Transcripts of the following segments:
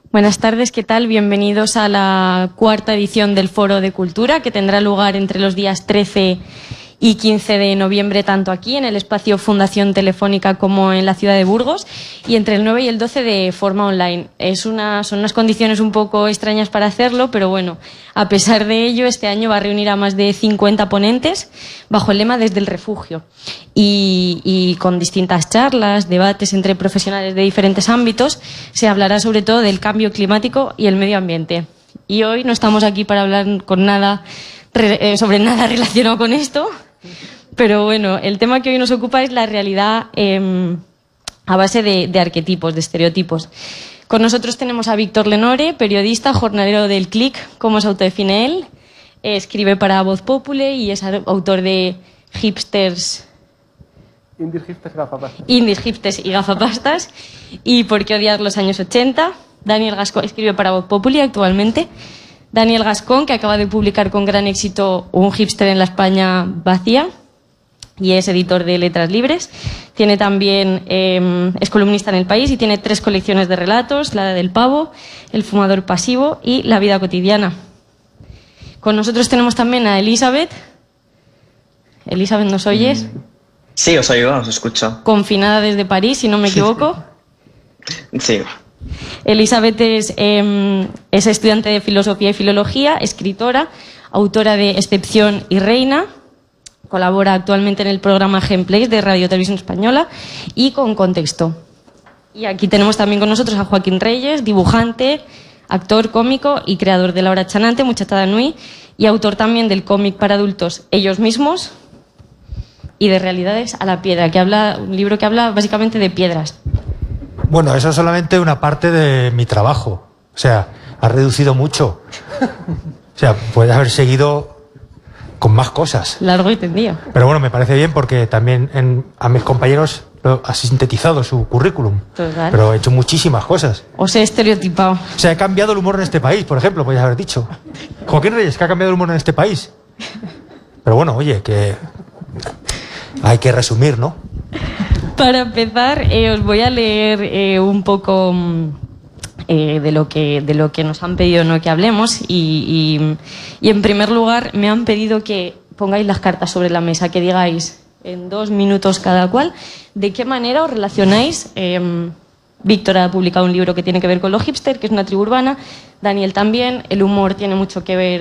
Buenas tardes, ¿qué tal? Bienvenidos a la cuarta edición del Foro de Cultura, que tendrá lugar entre los días 13 y 15 de noviembre, tanto aquí en el espacio Fundación Telefónica como en la ciudad de Burgos, y entre el 9 y el 12 de forma online. Son unas condiciones un poco extrañas para hacerlo, pero bueno, a pesar de ello, este año va a reunir a más de 50 ponentes bajo el lema Desde el Refugio, y con distintas charlas, debates entre profesionales de diferentes ámbitos. Se hablará sobre todo del cambio climático y el medio ambiente. Y hoy no estamos aquí para hablar sobre nada relacionado con esto, pero bueno, el tema que hoy nos ocupa es la realidad a base de arquetipos, de estereotipos. Con nosotros tenemos a Víctor Lenore, periodista, jornalero del CLIC, como se autodefine él. Escribe para Voz Populi y es autor de Indies, Hipsters y Gafapastas, y ¿Por qué odiar los años 80? Daniel Gascón escribe para Voz Populi actualmente. Daniel Gascón, que acaba de publicar con gran éxito Un hipster en la España vacía, y es editor de Letras Libres. Tiene también, es columnista en El País y tiene 3 colecciones de relatos: La del Pavo, El fumador pasivo y La vida cotidiana. Con nosotros tenemos también a Elizabeth. Elizabeth, ¿nos oyes? Sí, os oigo, os escucho. Confinada desde París, si no me equivoco. Sí. Elizabeth es estudiante de Filosofía y Filología, escritora, autora de Excepción y Reina. Colabora actualmente en el programa Gameplays de Radio Televisión Española y con Contexto. Y aquí tenemos también con nosotros a Joaquín Reyes, dibujante, actor cómico y creador de La Hora Chanante, Muchachada Nui, y autor también del cómic para adultos Ellos Mismos y de Realidades a la Piedra, un libro que habla básicamente de piedras. Bueno, eso es solamente una parte de mi trabajo. O sea, ha reducido mucho. O sea, puede haber seguido con más cosas. Largo y tendido. Pero bueno, me parece bien porque también a mis compañeros ha sintetizado su currículum. Total. Pero he hecho muchísimas cosas. Os he estereotipado. O sea, he cambiado el humor en este país, por ejemplo, podrías haber dicho. Joaquín Reyes, que ha cambiado el humor en este país. Pero bueno, oye, que hay que resumir, ¿no? Para empezar, os voy a leer un poco de lo que nos han pedido, ¿no?, que hablemos, y en primer lugar me han pedido que pongáis las cartas sobre la mesa, que digáis en 2 minutos cada cual de qué manera os relacionáis. Víctor ha publicado un libro que tiene que ver con los hipster, que es una tribu urbana. Daniel también. El humor tiene mucho que ver,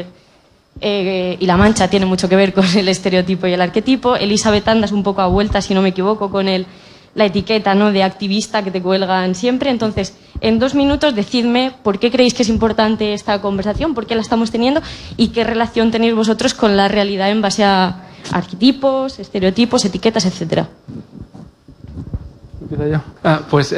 y la mancha tiene mucho que ver con el estereotipo y el arquetipo. Elizabeth, andas un poco a vuelta, si no me equivoco, con la etiqueta, ¿no?, de activista que te cuelgan siempre. Entonces, en 2 minutos decidme por qué creéis que es importante esta conversación, por qué la estamos teniendo y qué relación tenéis vosotros con la realidad en base a arquetipos, estereotipos, etiquetas, etcétera. ¿Empiezo yo? Pues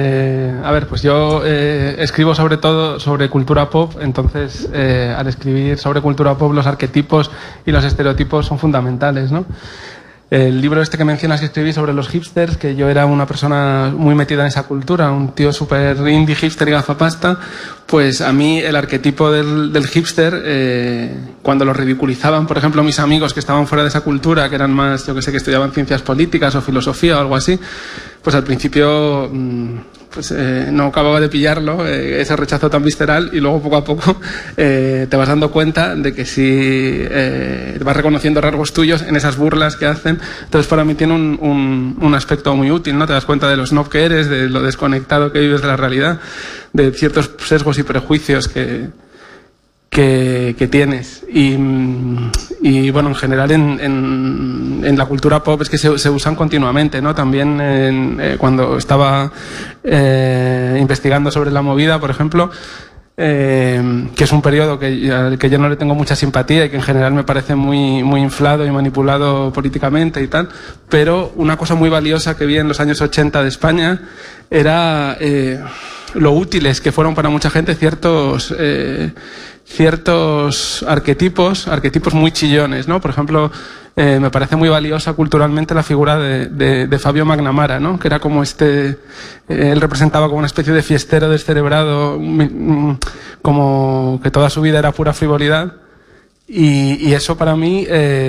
yo escribo sobre todo sobre cultura pop. Entonces, al escribir sobre cultura pop, los arquetipos y los estereotipos son fundamentales, ¿no? El libro este que mencionas que escribí sobre los hipsters, que yo era una persona muy metida en esa cultura, un tío súper indie, hipster y gafapasta, pues a mí el arquetipo del hipster, cuando lo ridiculizaban, por ejemplo, mis amigos que estaban fuera de esa cultura, que eran más, yo que sé, que estudiaban ciencias políticas o filosofía o algo así, pues al principio no acababa de pillarlo, ese rechazo tan visceral, y luego poco a poco te vas dando cuenta de que sí, vas reconociendo rasgos tuyos en esas burlas que hacen. Entonces para mí tiene un aspecto muy útil, ¿no? Te das cuenta de lo snob que eres, de lo desconectado que vives de la realidad, de ciertos sesgos y prejuicios que tienes. Y bueno, en general en la cultura pop es que se usan continuamente, ¿no? También cuando estaba investigando sobre la movida, por ejemplo, que es un periodo al que yo no le tengo mucha simpatía y que en general me parece muy, muy inflado y manipulado políticamente y tal, pero una cosa muy valiosa que vi en los años 80 de España era lo útiles que fueron para mucha gente ciertos arquetipos muy chillones, ¿no? Por ejemplo, me parece muy valiosa culturalmente la figura de Fabio McNamara, ¿no? Que era como él representaba como una especie de fiestero descerebrado, como que toda su vida era pura frivolidad, y eso para mí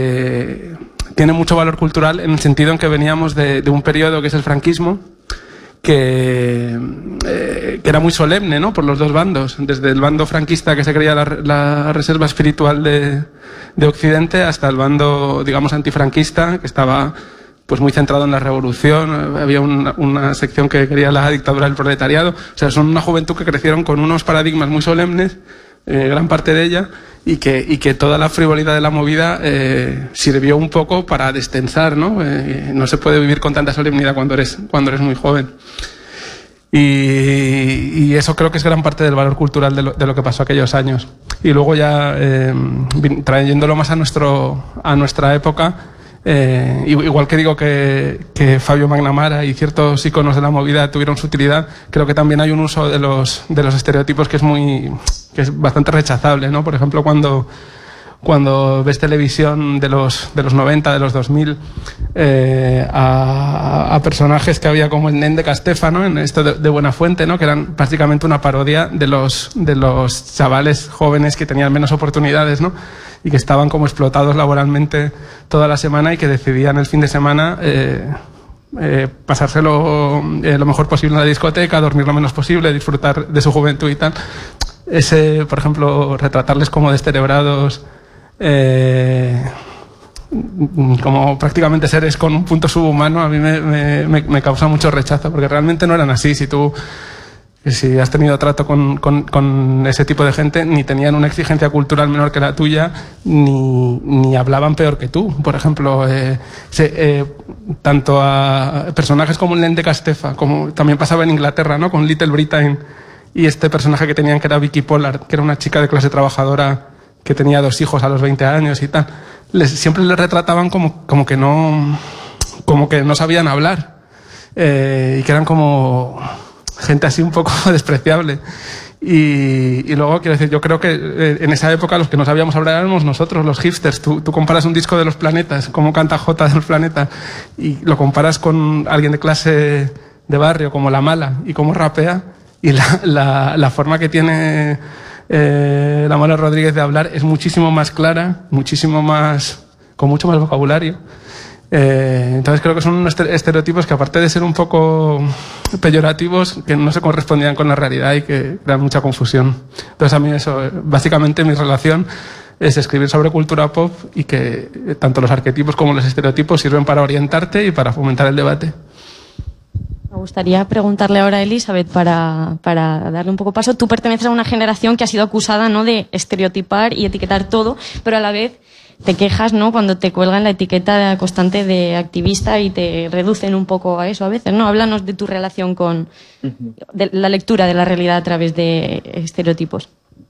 tiene mucho valor cultural en el sentido en que veníamos de un periodo que es el franquismo, que era muy solemne, ¿no?, por los dos bandos, desde el bando franquista, que se creía la reserva espiritual de Occidente, hasta el bando, digamos, antifranquista, que estaba pues muy centrado en la revolución. Había una sección que quería la dictadura del proletariado. O sea, son una juventud que crecieron con unos paradigmas muy solemnes, gran parte de ella, y que toda la frivolidad de la movida sirvió un poco para destensar, ¿no? No se puede vivir con tanta solemnidad cuando eres muy joven. Y eso creo que es gran parte del valor cultural de lo que pasó aquellos años. Y luego ya trayéndolo más a nuestra época, igual que digo que Fabio McNamara y ciertos iconos de la movida tuvieron su utilidad, creo que también hay un uso de los estereotipos que es bastante rechazable, ¿no? Por ejemplo, cuando ves televisión de los 90, de los 2000, a personajes que había como el Nen de Castefa, ¿no?, en esto de Buenafuente, ¿no?, que eran prácticamente una parodia de los chavales jóvenes que tenían menos oportunidades, ¿no?, y que estaban como explotados laboralmente toda la semana y que decidían el fin de semana pasárselo lo mejor posible en la discoteca, dormir lo menos posible, disfrutar de su juventud y tal. Por ejemplo, retratarles como descerebrados, como prácticamente seres con un punto subhumano, a mí me causa mucho rechazo, porque realmente no eran así. Si has tenido trato con ese tipo de gente, ni tenían una exigencia cultural menor que la tuya, ni hablaban peor que tú. Por ejemplo, tanto a personajes como el Nen de Castefa, como también pasaba en Inglaterra, ¿no?, con Little Britain, y este personaje que tenían, que era Vicky Pollard, que era una chica de clase trabajadora que tenía 2 hijos a los 20 años y tal. Siempre les retrataban como que no sabían hablar, y que eran como gente así un poco despreciable. Y luego, quiero decir, yo creo que en esa época los que no sabíamos hablar éramos nosotros, los hipsters. Tú comparas un disco de Los Planetas, cómo canta Jota de Los Planetas, y lo comparas con alguien de clase de barrio como La Mala y cómo rapea, y la forma que tiene La Mala Rodríguez de hablar es muchísimo más clara, con mucho más vocabulario. Entonces creo que son unos estereotipos que, aparte de ser un poco peyorativos, que no se correspondían con la realidad y que crean mucha confusión. Entonces a mí básicamente mi relación es escribir sobre cultura pop, y que tanto los arquetipos como los estereotipos sirven para orientarte y para fomentar el debate. Me gustaría preguntarle ahora a Elizabeth, para darle un poco paso. Tú perteneces a una generación que ha sido acusada, ¿no?, de estereotipar y etiquetar todo, pero a la vez te quejas, ¿no?, cuando te cuelgan la etiqueta constante de activista y te reducen un poco a eso a veces, ¿no? Háblanos de tu relación con de la lectura de la realidad a través de estereotipos.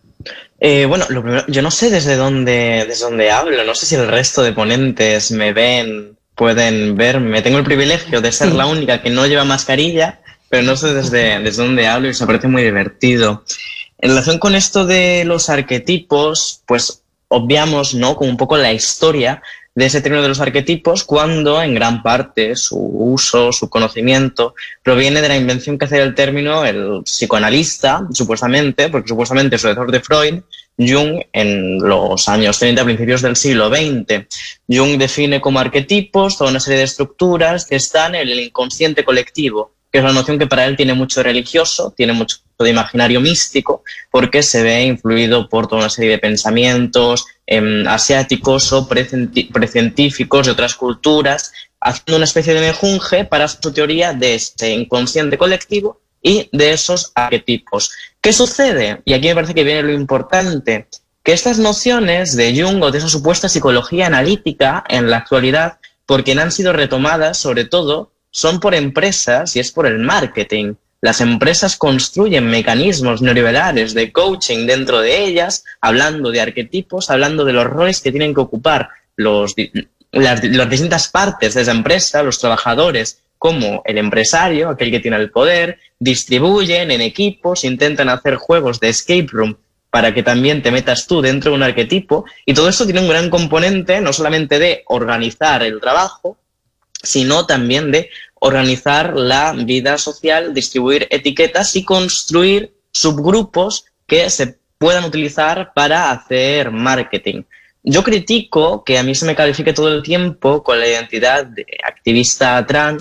Bueno, lo primero, yo no sé desde dónde hablo, no sé si el resto de ponentes me ven, pueden verme. Tengo el privilegio de ser la única que no lleva mascarilla, pero no sé desde dónde hablo, y se parece muy divertido. En relación con esto de los arquetipos, pues obviamos, ¿no?, como un poco la historia de ese término de los arquetipos, cuando en gran parte su uso, su conocimiento, proviene de la invención que hace del término el psicoanalista, supuestamente, porque supuestamente sucesor de Freud, Jung, en los años 30, principios del siglo XX. Jung define como arquetipos toda una serie de estructuras que están en el inconsciente colectivo, que es una noción que para él tiene mucho de religioso, tiene mucho de imaginario místico, porque se ve influido por toda una serie de pensamientos asiáticos o precientíficos de otras culturas, haciendo una especie de mejunje para su teoría de ese inconsciente colectivo y de esos arquetipos. ¿Qué sucede? Y aquí me parece que viene lo importante, que estas nociones de Jung o de esa supuesta psicología analítica en la actualidad, por quien han sido retomadas, sobre todo, son por empresas y es por el marketing. Las empresas construyen mecanismos neoliberales de coaching dentro de ellas, hablando de arquetipos, hablando de los roles que tienen que ocupar las distintas partes de esa empresa, los trabajadores como el empresario, aquel que tiene el poder, distribuyen en equipos, intentan hacer juegos de escape room para que también te metas tú dentro de un arquetipo, y todo esto tiene un gran componente no solamente de organizar el trabajo, sino también de organizar la vida social, distribuir etiquetas y construir subgrupos que se puedan utilizar para hacer marketing. Yo critico que a mí se me califique todo el tiempo con la identidad de activista trans,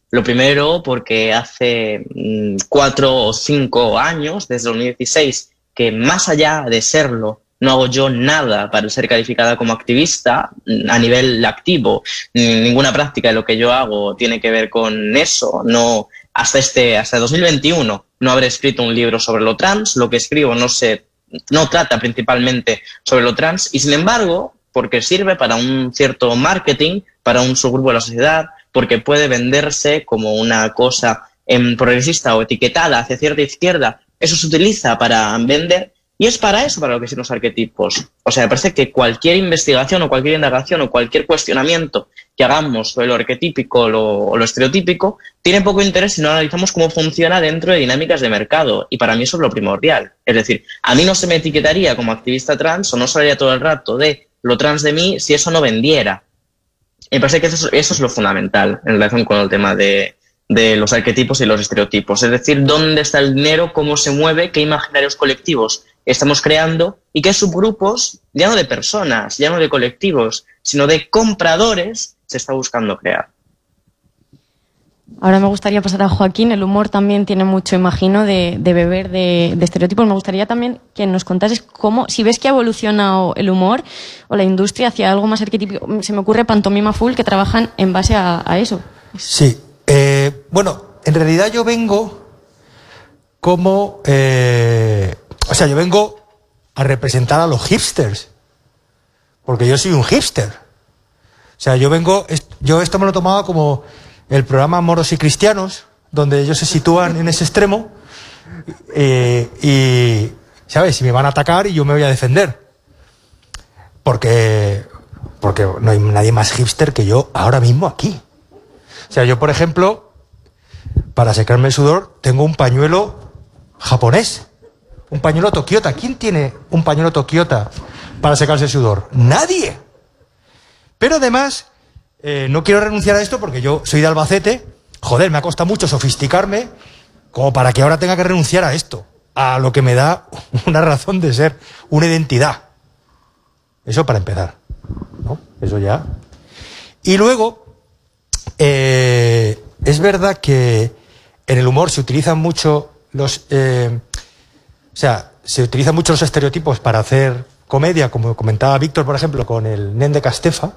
Lo primero, porque hace 4 o 5 años, desde 2016, que más allá de serlo, no hago yo nada para ser calificada como activista a nivel activo. Ninguna práctica de lo que yo hago tiene que ver con eso. No, hasta 2021 no habré escrito un libro sobre lo trans. Lo que escribo no trata principalmente sobre lo trans y, sin embargo, porque sirve para un cierto marketing, para un subgrupo de la sociedad, porque puede venderse como una cosa progresista o etiquetada hacia cierta izquierda, eso se utiliza para vender y es para eso para lo que sirven los arquetipos. O sea, me parece que cualquier investigación o cualquier indagación o cualquier cuestionamiento que hagamos sobre lo arquetípico o lo estereotípico tiene poco interés si no analizamos cómo funciona dentro de dinámicas de mercado. Y para mí eso es lo primordial. Es decir, a mí no se me etiquetaría como activista trans o no se hablaría todo el rato de lo trans de mí si eso no vendiera. Y me parece que eso es lo fundamental en relación con el tema de los arquetipos y los estereotipos. Es decir, dónde está el dinero, cómo se mueve, qué imaginarios colectivos estamos creando y qué subgrupos, ya no de personas, ya no de colectivos, sino de compradores, se está buscando crear. Ahora me gustaría pasar a Joaquín. El humor también tiene mucho, imagino, de beber de estereotipos. Me gustaría también que nos contases cómo, si ves que ha evolucionado el humor o la industria hacia algo más arquetípico. Se me ocurre Pantomima Full, que trabajan en base a eso. Sí. Bueno, en realidad yo vengo como... yo vengo a representar a los hipsters. Porque yo soy un hipster. O sea, yo esto me lo tomaba como el programa Moros y Cristianos, donde ellos se sitúan en ese extremo y, ¿sabes? Y me van a atacar y yo me voy a defender. Porque no hay nadie más hipster que yo ahora mismo aquí. O sea, yo, por ejemplo, para secarme el sudor, tengo un pañuelo japonés. Un pañuelo Tokiota. ¿Quién tiene un pañuelo Tokiota para secarse el sudor? ¡Nadie! Pero además, no quiero renunciar a esto porque yo soy de Albacete. Joder, me ha costado mucho sofisticarme como para que ahora tenga que renunciar a esto. A lo que me da una razón de ser, una identidad. Eso para empezar, ¿no? Eso ya. Y luego, es verdad que en el humor se utilizan mucho se utilizan mucho los estereotipos para hacer comedia, como comentaba Víctor, por ejemplo, con el Nen de Castefa.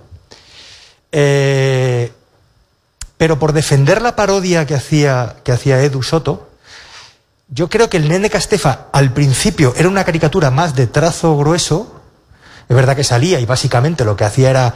Pero por defender la parodia que hacía Edu Soto, yo creo que el Nen de Castefa al principio era una caricatura más de trazo grueso. Es verdad que salía y básicamente lo que hacía era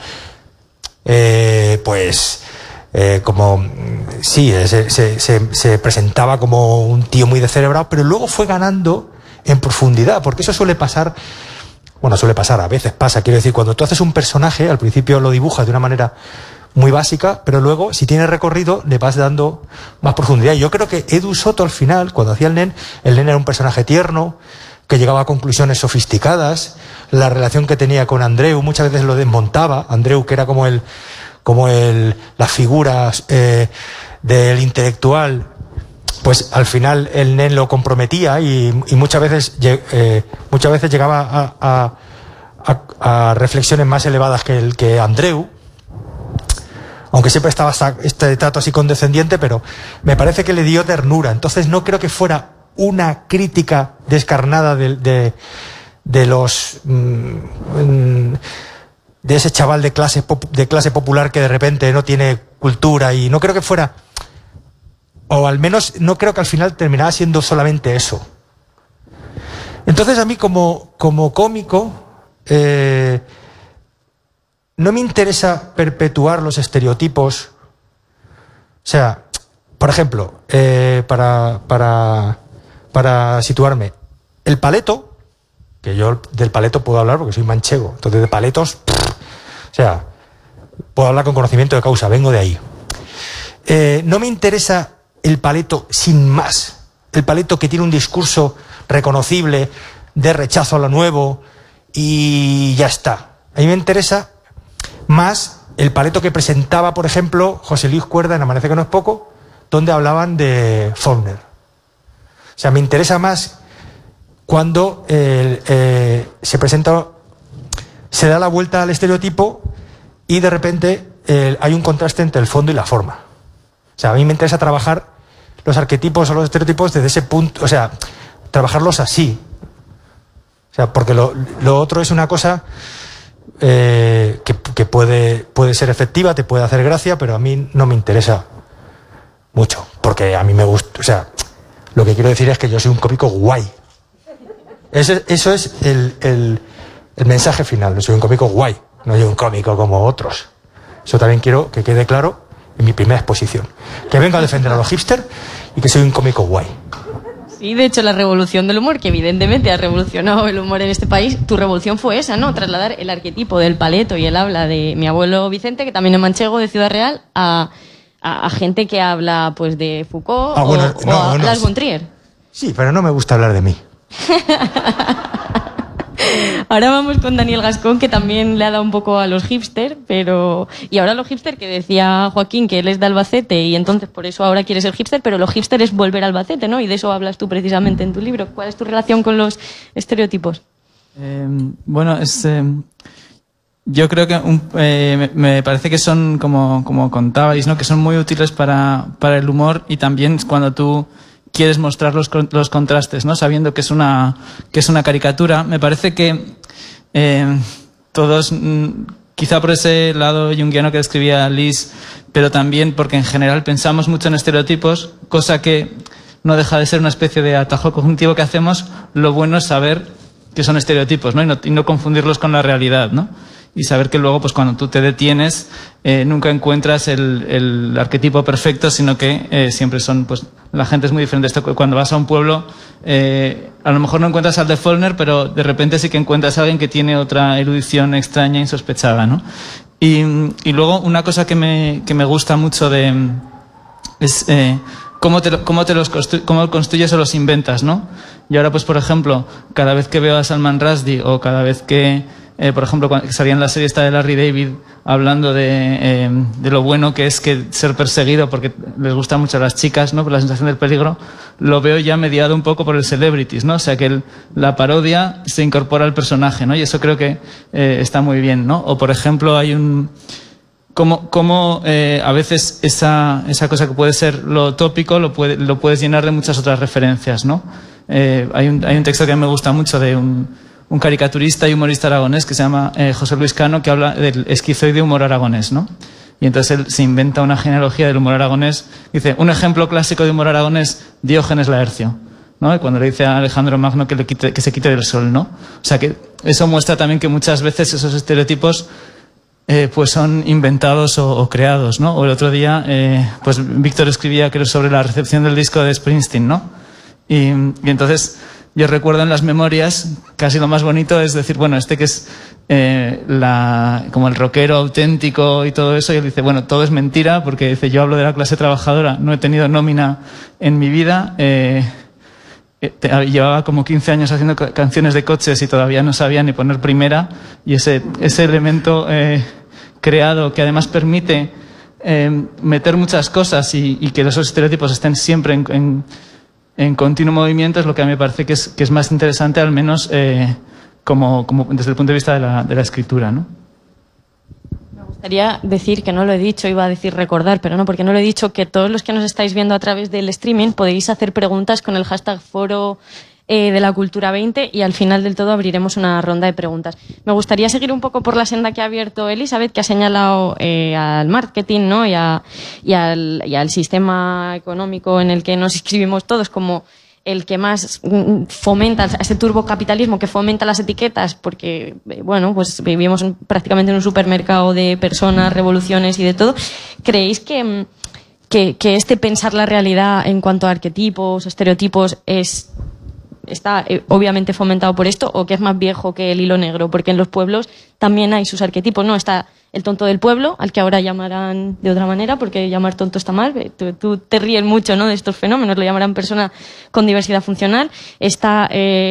se presentaba como un tío muy descerebrado, pero luego fue ganando en profundidad, porque eso suele pasar, a veces pasa, quiero decir, cuando tú haces un personaje, al principio lo dibujas de una manera muy básica, pero luego, si tiene recorrido, le vas dando más profundidad. Y yo creo que Edu Soto, al final, cuando hacía el Nen era un personaje tierno, que llegaba a conclusiones sofisticadas. La relación que tenía con Andreu, muchas veces lo desmontaba. Andreu, que era como las figuras del intelectual, pues al final el Nen lo comprometía y muchas veces llegaba a reflexiones más elevadas que Andreu, aunque siempre estaba este trato así condescendiente, pero me parece que le dio ternura. Entonces no creo que fuera una crítica descarnada de ese chaval de clase popular que de repente no tiene cultura, y no creo que fuera, o al menos no creo que al final terminara siendo solamente eso. Entonces a mí como cómico no me interesa perpetuar los estereotipos. O sea, por ejemplo, para situarme, el paleto, que yo del paleto puedo hablar porque soy manchego, entonces de paletos, puedo hablar con conocimiento de causa, vengo de ahí. No me interesa el paleto sin más, el paleto que tiene un discurso reconocible de rechazo a lo nuevo y ya está. A mí me interesa más el paleto que presentaba, por ejemplo, José Luis Cuerda en Amanece que no es poco, donde hablaban de Faulkner. O sea, me interesa más cuando se da la vuelta al estereotipo y de repente hay un contraste entre el fondo y la forma. O sea, a mí me interesa trabajar los arquetipos o los estereotipos desde ese punto, o sea, trabajarlos así. O sea, porque lo otro es una cosa que puede ser efectiva, te puede hacer gracia, pero a mí no me interesa mucho, porque a mí me gusta, o sea, lo que quiero decir es que yo soy un cómico guay. Eso es el mensaje final, no soy un cómico guay, no soy un cómico como otros. Eso también quiero que quede claro en mi primera exposición. Que vengo a defender a los hipsters y que soy un cómico guay. Sí, de hecho la revolución del humor, que evidentemente ha revolucionado el humor en este país, tu revolución fue esa, ¿no? Trasladar el arquetipo del paleto y el habla de mi abuelo Vicente, que también es manchego de Ciudad Real, a gente que habla pues de Foucault o a Lars von Trier. Sí, pero no me gusta hablar de mí. Ahora vamos con Daniel Gascón, que también le ha dado un poco a los hipsters, y ahora los hipsters, que decía Joaquín que él es de Albacete y entonces por eso ahora quiere ser hipster, pero los hipsters es volver a Albacete, ¿no? Y de eso hablas tú precisamente en tu libro. ¿Cuál es tu relación con los estereotipos? Bueno, yo creo que me parece que son, como contabais, ¿no? Que son muy útiles para el humor, y también cuando tú quieres mostrar los contrastes, ¿no? Sabiendo que es una caricatura. Me parece que todos, quizá por ese lado junguiano que describía Liz, pero también porque en general pensamos mucho en estereotipos, cosa que no deja de ser una especie de atajo cognitivo que hacemos. Lo bueno es saber que son estereotipos, ¿no? Y no confundirlos con la realidad, ¿no? Y saber que luego, pues cuando tú te detienes, nunca encuentras el arquetipo perfecto, sino que siempre son, pues la gente es muy diferente. Cuando vas a un pueblo, a lo mejor no encuentras al de Faulkner, pero de repente sí que encuentras a alguien que tiene otra erudición extraña, insospechada, ¿no? Y luego una cosa que me gusta mucho es cómo construyes o los inventas, ¿no? Y ahora, pues por ejemplo, cada vez que veo a Salman Rushdie, o cada vez que por ejemplo, cuando salía en la serie esta de Larry David hablando de lo bueno que es que ser perseguido porque les gustan mucho a las chicas, ¿no? Por la sensación del peligro, lo veo ya mediado un poco por el celebrities, ¿no? O sea, que la parodia se incorpora al personaje, ¿no? Y eso creo que está muy bien, ¿no? O por ejemplo, hay cómo a veces esa cosa que puede ser lo tópico lo puedes llenar de muchas otras referencias, ¿no? Hay un texto que a mí me gusta mucho de un caricaturista y humorista aragonés que se llama José Luis Cano, que habla del esquizoide humor aragonés, ¿no? Y entonces él se inventa una genealogía del humor aragonés. Dice, un ejemplo clásico de humor aragonés, Diógenes Laercio, ¿no? Y cuando le dice a Alejandro Magno que se quite del sol, ¿no? O sea, que eso muestra también que muchas veces esos estereotipos pues son inventados o creados, ¿no? O el otro día, pues Víctor escribía, creo, sobre la recepción del disco de Springsteen, ¿no? Y entonces yo recuerdo en las memorias, casi lo más bonito es decir, bueno, que es como el rockero auténtico y todo eso, y él dice, bueno, todo es mentira, porque dice, yo hablo de la clase trabajadora, no he tenido nómina en mi vida, llevaba como 15 años haciendo canciones de coches y todavía no sabía ni poner primera, y ese elemento creado que además permite meter muchas cosas y que esos estereotipos estén siempre en continuo movimiento es lo que a mí me parece que es más interesante, al menos como desde el punto de vista de la escritura, ¿no? Me gustaría decir, que no lo he dicho, iba a decir recordar, pero no, porque no lo he dicho, que todos los que nos estáis viendo a través del streaming podéis hacer preguntas con el hashtag Foro de la Cultura 20, y al final del todo abriremos una ronda de preguntas. Me gustaría seguir un poco por la senda que ha abierto Elizabeth, que ha señalado al marketing, ¿no? y al sistema económico en el que nos inscribimos todos como el que más fomenta ese turbocapitalismo que fomenta las etiquetas, porque bueno, pues vivimos prácticamente en un supermercado de personas, revoluciones y de todo. ¿Creéis que este pensar la realidad en cuanto a arquetipos, estereotipos, está obviamente fomentado por esto, o que es más viejo que el hilo negro? Porque en los pueblos también hay sus arquetipos, ¿no? Está el tonto del pueblo, al que ahora llamarán de otra manera, porque llamar tonto está mal. Tú te ríes mucho, ¿no?, de estos fenómenos, lo llamarán persona con diversidad funcional. Está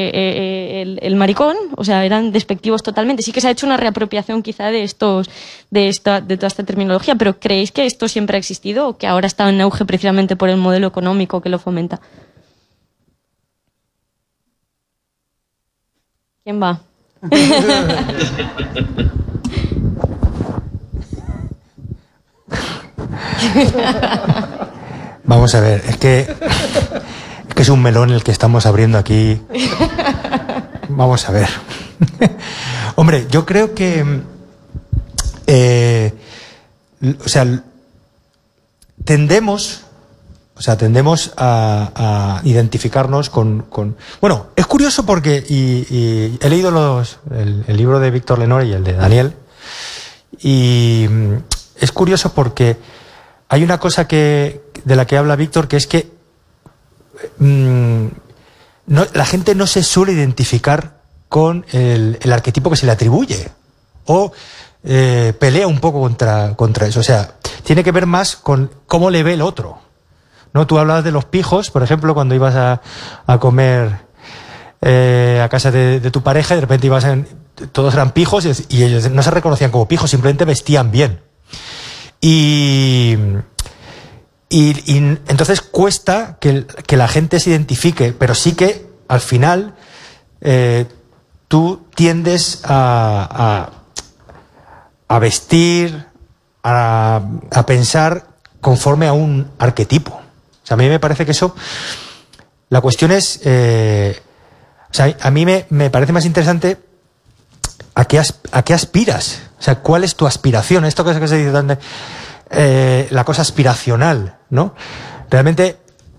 el maricón, o sea, eran despectivos totalmente. Sí que se ha hecho una reapropiación quizá de toda esta terminología, pero ¿creéis que esto siempre ha existido o que ahora está en auge precisamente por el modelo económico que lo fomenta? ¿Quién va? Vamos a ver, es que es un melón el que estamos abriendo aquí. Vamos a ver. Hombre, yo creo que o sea, tendemos a identificarnos con... Bueno, es curioso porque y he leído el libro de Víctor Lenore y el de Daniel, y es curioso porque hay una cosa de la que habla Víctor, que es que la gente no se suele identificar con el arquetipo que se le atribuye, o pelea un poco contra eso. O sea, tiene que ver más con cómo le ve el otro, ¿no? Tú hablabas de los pijos, por ejemplo, cuando ibas a comer a casa de tu pareja, y de repente todos eran pijos y ellos no se reconocían como pijos, simplemente vestían bien. Y entonces cuesta que la gente se identifique, pero sí que al final tú tiendes a vestir, a pensar conforme a un arquetipo. O sea, a mí me parece que eso... La cuestión es... o sea, a mí me parece más interesante a qué aspiras. O sea, ¿cuál es tu aspiración? Esto que se dice tan la cosa aspiracional, ¿no? Realmente,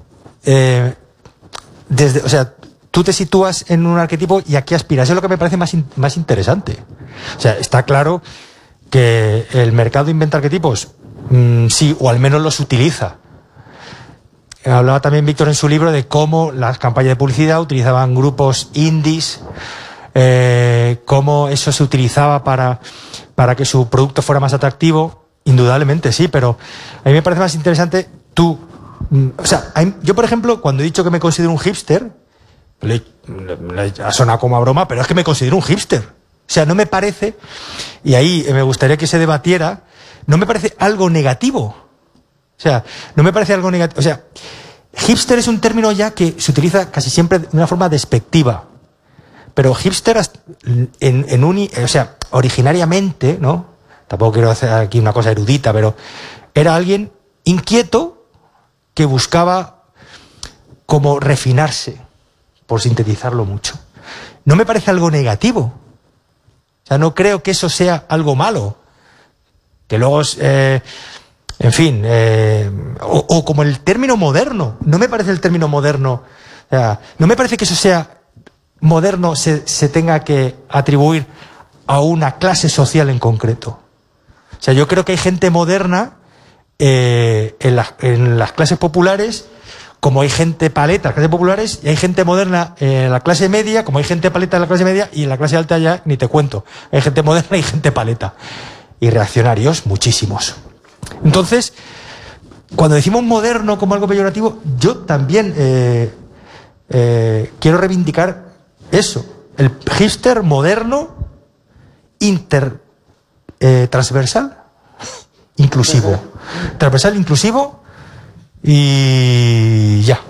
o sea, tú te sitúas en un arquetipo y a qué aspiras. Eso es lo que me parece más interesante. O sea, está claro que el mercado inventa arquetipos, sí, o al menos los utiliza. Hablaba también Víctor en su libro de cómo las campañas de publicidad utilizaban grupos indies, cómo eso se utilizaba para que su producto fuera más atractivo. Indudablemente sí, pero a mí me parece más interesante o sea, yo por ejemplo, cuando he dicho que me considero un hipster, le ha sonado como a broma, pero es que me considero un hipster. O sea, no me parece, y ahí me gustaría que se debatiera, no me parece algo negativo. O sea, no me parece algo negativo. O sea, hipster es un término ya que se utiliza casi siempre de una forma despectiva. Pero hipster, o sea, originariamente, ¿no? Tampoco quiero hacer aquí una cosa erudita, pero era alguien inquieto que buscaba como refinarse, por sintetizarlo mucho. No me parece algo negativo. O sea, no creo que eso sea algo malo. Que luego, en fin, o como el término moderno. No me parece el término moderno. O sea, no me parece que eso sea moderno, se tenga que atribuir a una clase social en concreto. O sea, yo creo que hay gente moderna en las clases populares, como hay gente paleta en las clases populares, y hay gente moderna en la clase media, como hay gente paleta en la clase media, y en la clase alta ya ni te cuento. Hay gente moderna y gente paleta. Y reaccionarios, muchísimos. Entonces, cuando decimos moderno como algo peyorativo, yo también quiero reivindicar eso. El hipster moderno, transversal, inclusivo. Transversal, inclusivo y ya.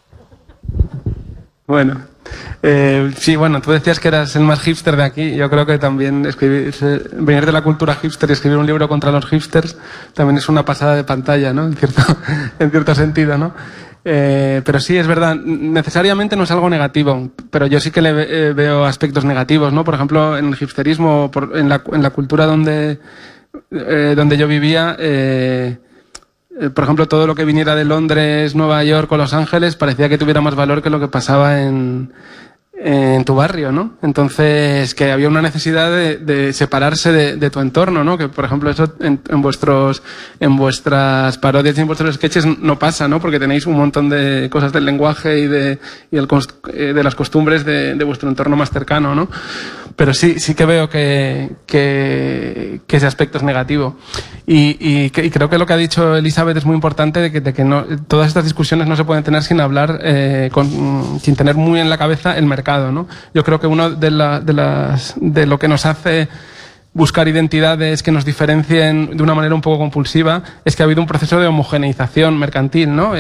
Bueno, sí, bueno, tú decías que eras el más hipster de aquí. Yo creo que también venir de la cultura hipster y escribir un libro contra los hipsters también es una pasada de pantalla, ¿no? En cierto sentido, ¿no? Pero sí, es verdad, necesariamente no es algo negativo, pero yo sí que le veo aspectos negativos, ¿no? Por ejemplo, en el hipsterismo, en la cultura donde yo vivía, por ejemplo, todo lo que viniera de Londres, Nueva York o Los Ángeles parecía que tuviera más valor que lo que pasaba en tu barrio, ¿no? Entonces, que había una necesidad de separarse de tu entorno, ¿no? Que, por ejemplo, eso en vuestras parodias y en vuestros sketches no pasa, ¿no? Porque tenéis un montón de cosas del lenguaje y de las costumbres de vuestro entorno más cercano, ¿no? Pero sí que veo que ese aspecto es negativo. Y creo que lo que ha dicho Elizabeth es muy importante, de que no, todas estas discusiones no se pueden tener sin hablar, sin tener muy en la cabeza el mercado, ¿no? Yo creo que uno de lo que nos hace buscar identidades que nos diferencien de una manera un poco compulsiva, es que ha habido un proceso de homogeneización mercantil, ¿no?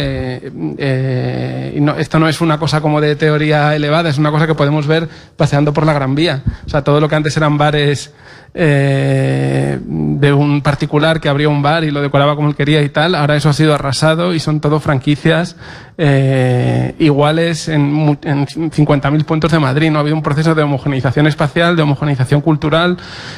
Y esto no es una cosa como de teoría elevada, es una cosa que podemos ver paseando por la Gran Vía. O sea, todo lo que antes eran bares de un particular que abría un bar y lo decoraba como él quería y tal, ahora eso ha sido arrasado y son todo franquicias iguales en 50.000 puntos de Madrid, ¿no? Ha habido un proceso de homogeneización espacial, de homogeneización cultural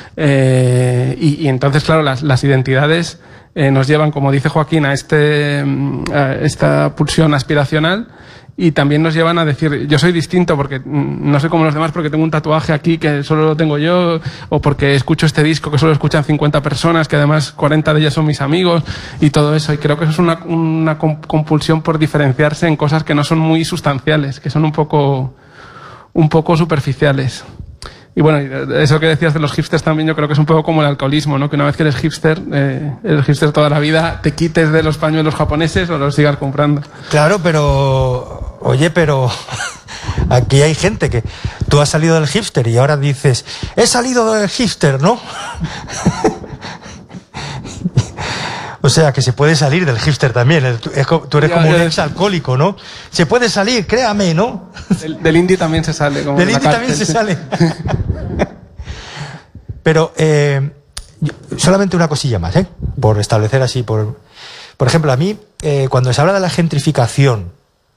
y entonces, claro, las identidades nos llevan, como dice Joaquín, a esta pulsión aspiracional. Y también nos llevan a decir, yo soy distinto porque no soy como los demás porque tengo un tatuaje aquí que solo lo tengo yo, o porque escucho este disco que solo escuchan 50 personas, que además 40 de ellas son mis amigos, y todo eso. Y creo que eso es una compulsión por diferenciarse en cosas que no son muy sustanciales, que son un poco superficiales. Y bueno, eso que decías de los hipsters también, yo creo que es un poco como el alcoholismo, ¿no? Que una vez que eres hipster toda la vida, te quites de los pañuelos japoneses o los sigas comprando. Claro, pero... Oye, pero... Aquí hay gente que... Tú has salido del hipster y ahora dices... He salido del hipster, ¿no? O sea, que se puede salir del hipster también. Tú eres como un ex-alcohólico, ¿no? Se puede salir, créame, ¿no? Del indie también se sale. Como del indie también se sale. Pero solamente una cosilla más, por establecer así. Por ejemplo, a mí, cuando se habla de la gentrificación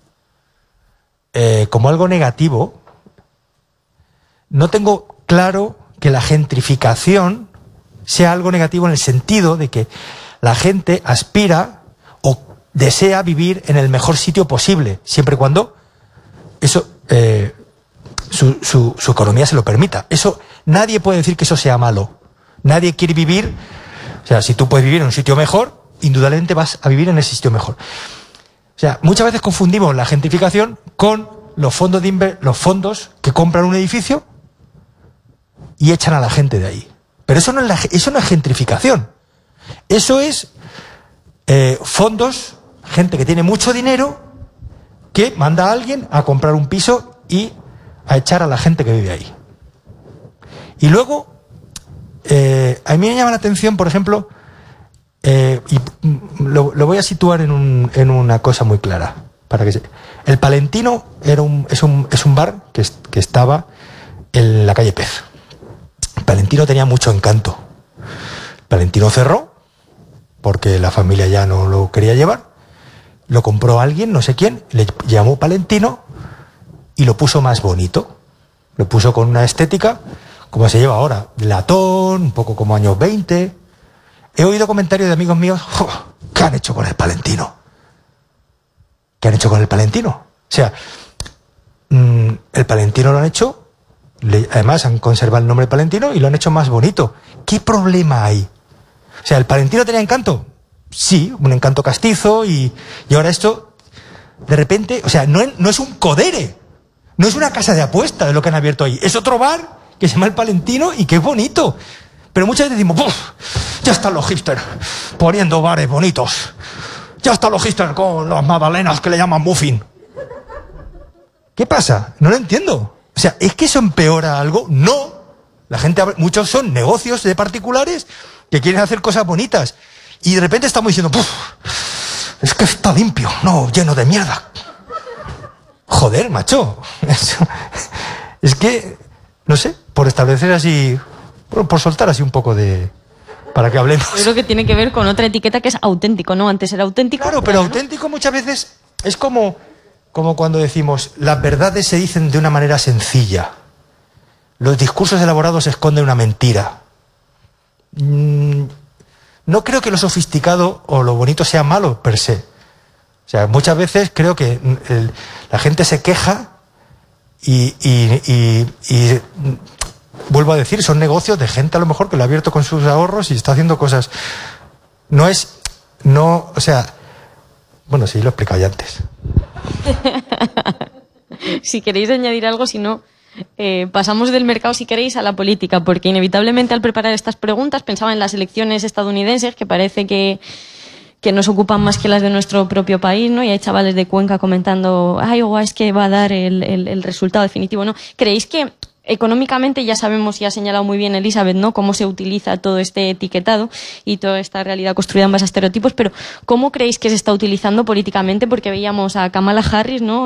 como algo negativo, no tengo claro que la gentrificación sea algo negativo en el sentido de que la gente aspira o desea vivir en el mejor sitio posible, siempre y cuando eso su economía se lo permita. Eso, nadie puede decir que eso sea malo. Nadie quiere vivir... O sea, si tú puedes vivir en un sitio mejor, indudablemente vas a vivir en ese sitio mejor. O sea, muchas veces confundimos la gentrificación con los fondos que compran un edificio y echan a la gente de ahí. Pero eso no es gentrificación. Eso es fondos, gente que tiene mucho dinero, que manda a alguien a comprar un piso y a echar a la gente que vive ahí. Y luego, a mí me llama la atención, por ejemplo, y lo voy a situar en una cosa muy clara. El Palentino es un bar que estaba en la calle Pez. El Palentino tenía mucho encanto. El Palentino cerró porque la familia ya no lo quería llevar. Lo compró alguien, no sé quién, le llamó Palentino y lo puso más bonito. Lo puso con una estética como se lleva ahora, latón, un poco como años 20. He oído comentarios de amigos míos, ¿qué han hecho con el Palentino? ¿Qué han hecho con el Palentino? O sea, el Palentino lo han hecho, además han conservado el nombre Palentino y lo han hecho más bonito. ¿Qué problema hay? O sea, ¿el Palentino tenía encanto? Sí, un encanto castizo y ahora esto, de repente, o sea, no es un codere, no es una casa de apuesta de lo que han abierto ahí, es otro bar que se llama el Palentino y que es bonito. Pero muchas veces decimos, ¡puf! Ya están los hipsters poniendo bares bonitos. Ya están los hipsters con las magdalenas que le llaman muffin. ¿Qué pasa? No lo entiendo. O sea, ¿es que eso empeora algo? No. La gente, muchos son negocios de particulares que quieren hacer cosas bonitas. Y de repente estamos diciendo, ¡puf! Es que está limpio, no, lleno de mierda. Joder, macho. Es que, no sé, por establecer así, por soltar así un poco de... para que hablemos. Yo creo que tiene que ver con otra etiqueta que es auténtico, ¿no? Antes era auténtico. Claro, pero auténtico muchas veces es como cuando decimos, las verdades se dicen de una manera sencilla. Los discursos elaborados esconden una mentira. No creo que lo sofisticado o lo bonito sea malo per se. O sea, muchas veces creo que la gente se queja y vuelvo a decir, son negocios de gente a lo mejor que lo ha abierto con sus ahorros y está haciendo cosas. O sea, bueno, sí, lo he explicado ya antes. Si queréis añadir algo, si no, pasamos del mercado, si queréis, a la política, porque inevitablemente al preparar estas preguntas pensaba en las elecciones estadounidenses, que parece que nos ocupan más que las de nuestro propio país, ¿no? Y hay chavales de Cuenca comentando, es que va a dar el resultado definitivo, ¿no? ¿Creéis que económicamente ya sabemos, y ha señalado muy bien Elizabeth, ¿no?, cómo se utiliza todo este etiquetado y toda esta realidad construida en base a estereotipos, pero ¿cómo creéis que se está utilizando políticamente? Porque veíamos a Kamala Harris, ¿no?,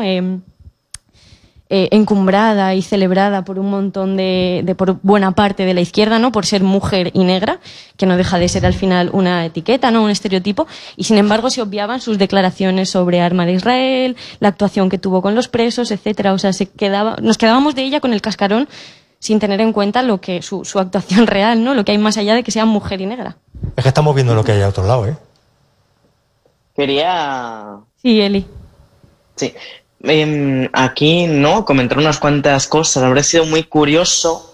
encumbrada y celebrada por un montón por buena parte de la izquierda, ¿no?, por ser mujer y negra, que no deja de ser al final una etiqueta, ¿no?, un estereotipo, y sin embargo se obviaban sus declaraciones sobre arma de Israel, la actuación que tuvo con los presos, etcétera. O sea, nos quedábamos de ella con el cascarón sin tener en cuenta su actuación real, ¿no?, lo que hay más allá de que sea mujer y negra. Es que estamos viendo lo que hay a otro lado, ¿eh? Sí, Eli. Sí. Aquí, ¿no?, comentar unas cuantas cosas. Habrá sido muy curioso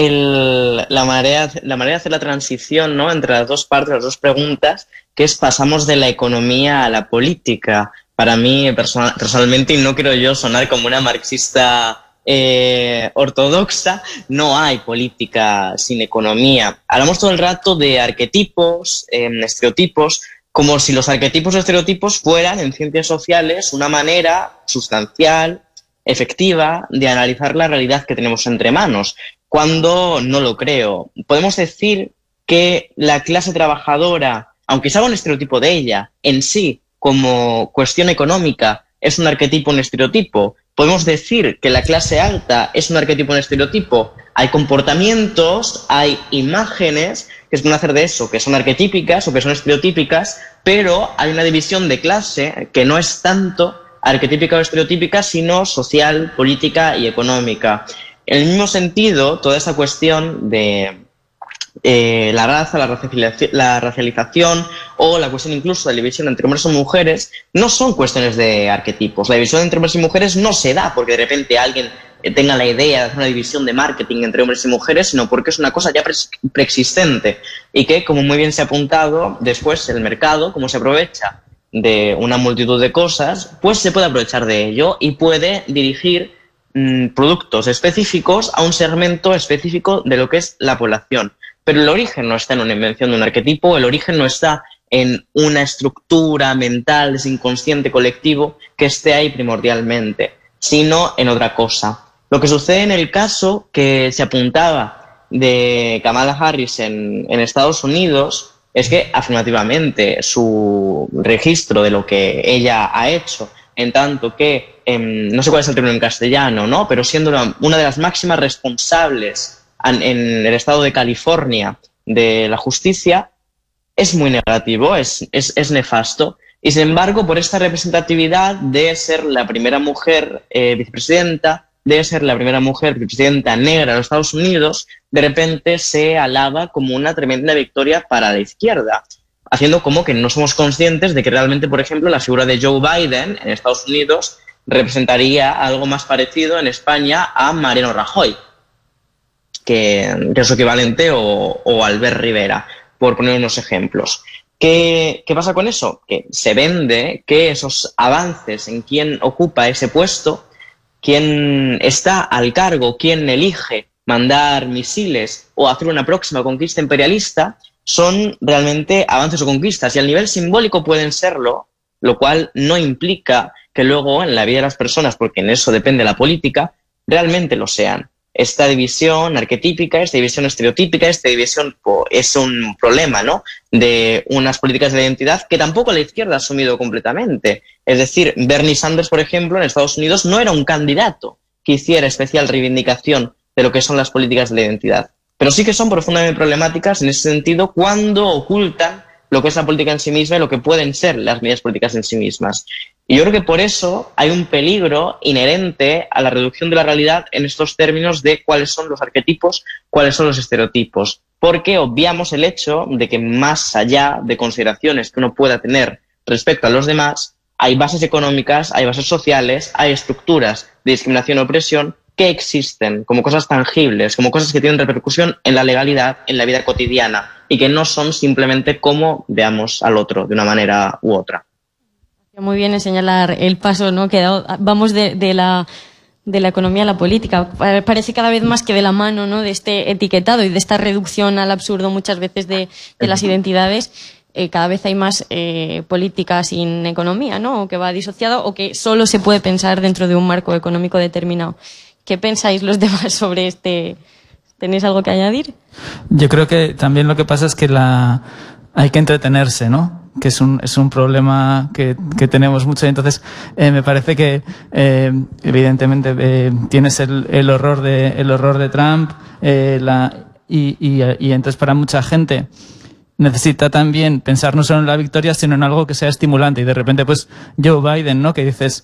la manera de hacer la transición, ¿no?, entre las dos partes, las dos preguntas, que es pasamos de la economía a la política. Para mí, personalmente, y no quiero yo sonar como una marxista ortodoxa, no hay política sin economía. Hablamos todo el rato de arquetipos, estereotipos, como si los arquetipos o estereotipos fueran, en ciencias sociales, una manera sustancial, efectiva, de analizar la realidad que tenemos entre manos, cuando no lo creo. Podemos decir que la clase trabajadora, aunque se haga un estereotipo de ella, en sí, como cuestión económica, es un arquetipo, un estereotipo. Podemos decir que la clase alta es un arquetipo, un estereotipo. Hay comportamientos, hay imágenes que se pueden hacer de eso, que son arquetípicas o que son estereotípicas, pero hay una división de clase que no es tanto arquetípica o estereotípica, sino social, política y económica. En el mismo sentido, toda esa cuestión de la raza, la racialización o la cuestión incluso de la división entre hombres y mujeres no son cuestiones de arquetipos. La división entre hombres y mujeres no se da porque de repente alguien tenga la idea de hacer una división de marketing entre hombres y mujeres, sino porque es una cosa ya preexistente y que, como muy bien se ha apuntado, después el mercado, como se aprovecha de una multitud de cosas, pues se puede aprovechar de ello y puede dirigir productos específicos a un segmento específico de lo que es la población. Pero el origen no está en una invención de un arquetipo, el origen no está en una estructura mental, inconsciente, colectivo, que esté ahí primordialmente, sino en otra cosa. Lo que sucede en el caso que se apuntaba de Kamala Harris en Estados Unidos es que afirmativamente su registro de lo que ella ha hecho, en tanto que, no sé cuál es el término en castellano, ¿no?, pero siendo una de las máximas responsables en el estado de California de la justicia, es muy negativo, es nefasto. Y sin embargo, por esta representatividad de ser la primera mujer vicepresidenta, de ser la primera mujer vicepresidenta negra de los Estados Unidos, de repente se alaba como una tremenda victoria para la izquierda, haciendo como que no somos conscientes de que realmente, por ejemplo, la figura de Joe Biden en Estados Unidos representaría algo más parecido en España a Mariano Rajoy, que es su equivalente, o Albert Rivera, por poner unos ejemplos. ¿Qué pasa con eso? Que se vende que esos avances en quién ocupa ese puesto, quién está al cargo, quién elige mandar misiles o hacer una próxima conquista imperialista, son realmente avances o conquistas. Y al nivel simbólico pueden serlo, lo cual no implica que luego en la vida de las personas, porque en eso depende la política, realmente lo sean. Esta división arquetípica, esta división estereotípica, esta división es un problema, ¿no?, de unas políticas de identidad que tampoco la izquierda ha asumido completamente. Es decir, Bernie Sanders, por ejemplo, en Estados Unidos no era un candidato que hiciera especial reivindicación de lo que son las políticas de la identidad. Pero sí que son profundamente problemáticas en ese sentido cuando ocultan lo que es la política en sí misma y lo que pueden ser las medidas políticas en sí mismas. Y yo creo que por eso hay un peligro inherente a la reducción de la realidad en estos términos de cuáles son los arquetipos, cuáles son los estereotipos, porque obviamos el hecho de que más allá de consideraciones que uno pueda tener respecto a los demás, hay bases económicas, hay bases sociales, hay estructuras de discriminación o opresión que existen como cosas tangibles, como cosas que tienen repercusión en la legalidad, en la vida cotidiana, y que no son simplemente cómo veamos al otro de una manera u otra. Muy bien en señalar el paso, ¿no?, que vamos de la economía a la política. Parece cada vez más que de la mano, ¿no?, de este etiquetado y de esta reducción al absurdo muchas veces de las identidades. Cada vez hay más política sin economía, ¿no?, o que va disociado o que solo se puede pensar dentro de un marco económico determinado. ¿Qué pensáis los demás sobre este? ¿Tenéis algo que añadir? Yo creo que también lo que pasa es que hay que entretenerse, ¿no? Que es un problema que tenemos mucho. Entonces, me parece que, evidentemente, tienes el horror de Trump, y entonces para mucha gente necesita también pensar no solo en la victoria, sino en algo que sea estimulante. Y de repente, pues, Joe Biden, ¿no? Que dices,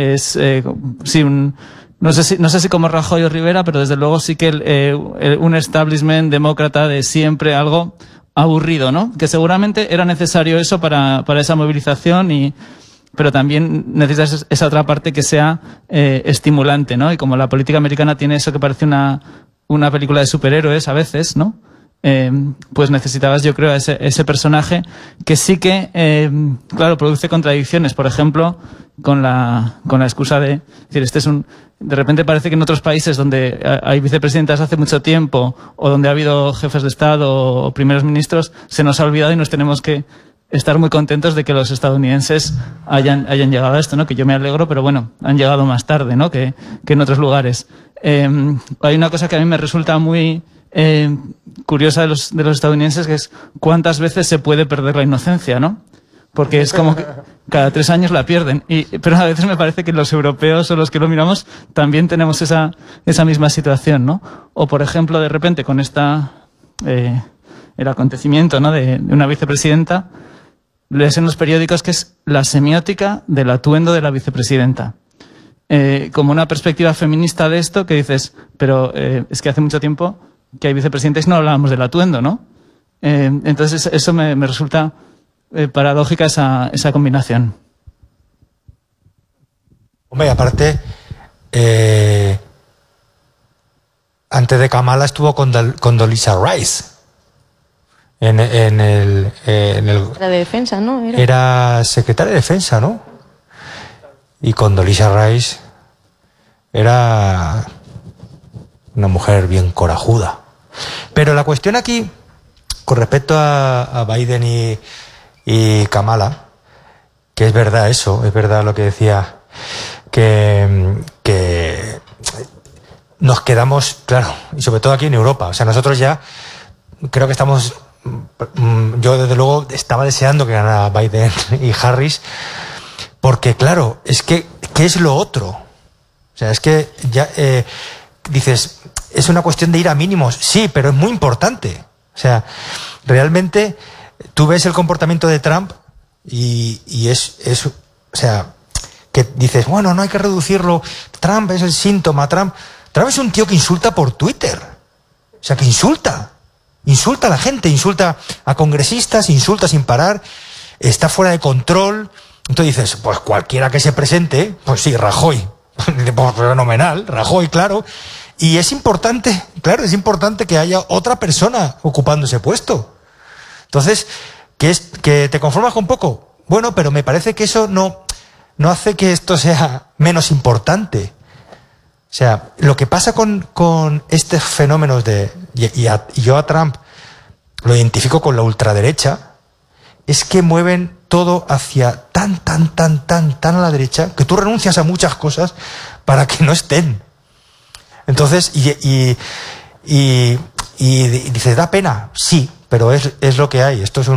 no sé si como Rajoy o Rivera, pero desde luego sí que un establishment demócrata de siempre algo aburrido, ¿no? Que seguramente era necesario eso para esa movilización, pero también necesitas esa otra parte que sea estimulante, ¿no? Y como la política americana tiene eso que parece una película de superhéroes a veces, ¿no? Pues necesitabas, yo creo, ese personaje que sí que, claro, produce contradicciones. Por ejemplo, con la excusa de decir, de repente parece que en otros países donde hay vicepresidentas hace mucho tiempo, o donde ha habido jefes de Estado o primeros ministros, se nos ha olvidado y nos tenemos que estar muy contentos de que los estadounidenses hayan llegado a esto, ¿no? Que yo me alegro, pero bueno, han llegado más tarde, ¿no? Que en otros lugares. Hay una cosa que a mí me resulta muy curiosa de los estadounidenses, que es cuántas veces se puede perder la inocencia, ¿no? Porque es como que cada 3 años la pierden. Pero a veces me parece que los europeos o los que lo miramos también tenemos esa misma situación, ¿no? O por ejemplo, de repente con el acontecimiento, ¿no? de una vicepresidenta, lees en los periódicos que es la semiótica del atuendo de la vicepresidenta. Como una perspectiva feminista de esto, que dices, pero es que hace mucho tiempo que hay vicepresidentes y no hablábamos del atuendo, ¿no? Entonces eso me resulta paradójica esa combinación. Hombre, aparte, antes de Kamala estuvo con Condoleezza Rice en el La de defensa, ¿no? Era secretaria de defensa, ¿no? Y Condoleezza Rice era una mujer bien corajuda. Pero la cuestión aquí, con respecto a Biden y Kamala, que es verdad eso, es verdad lo que decía, que nos quedamos, claro, y sobre todo aquí en Europa, o sea, nosotros ya creo que estamos, yo desde luego estaba deseando que ganara Biden y Harris, porque claro, es que, ¿qué es lo otro? O sea, es que ya dices, es una cuestión de ir a mínimos, sí, pero es muy importante. O sea, realmente tú ves el comportamiento de Trump y es, o sea, que dices, bueno, no hay que reducirlo, Trump es el síntoma, Trump es un tío que insulta por Twitter. O sea, que insulta a la gente, insulta a congresistas, insulta sin parar, está fuera de control. Entonces dices, pues cualquiera que se presente, pues sí, Rajoy, pues fenomenal, Rajoy, claro. Y es importante, claro, es importante que haya otra persona ocupando ese puesto. Entonces, ¿que te conformas con poco? Bueno, pero me parece que eso no hace que esto sea menos importante. O sea, lo que pasa con estos fenómenos y yo a Trump lo identifico con la ultraderecha, es que mueven todo hacia tan a la derecha, que tú renuncias a muchas cosas para que no estén. Entonces, y dices, da pena, sí, pero es lo que hay. Esto es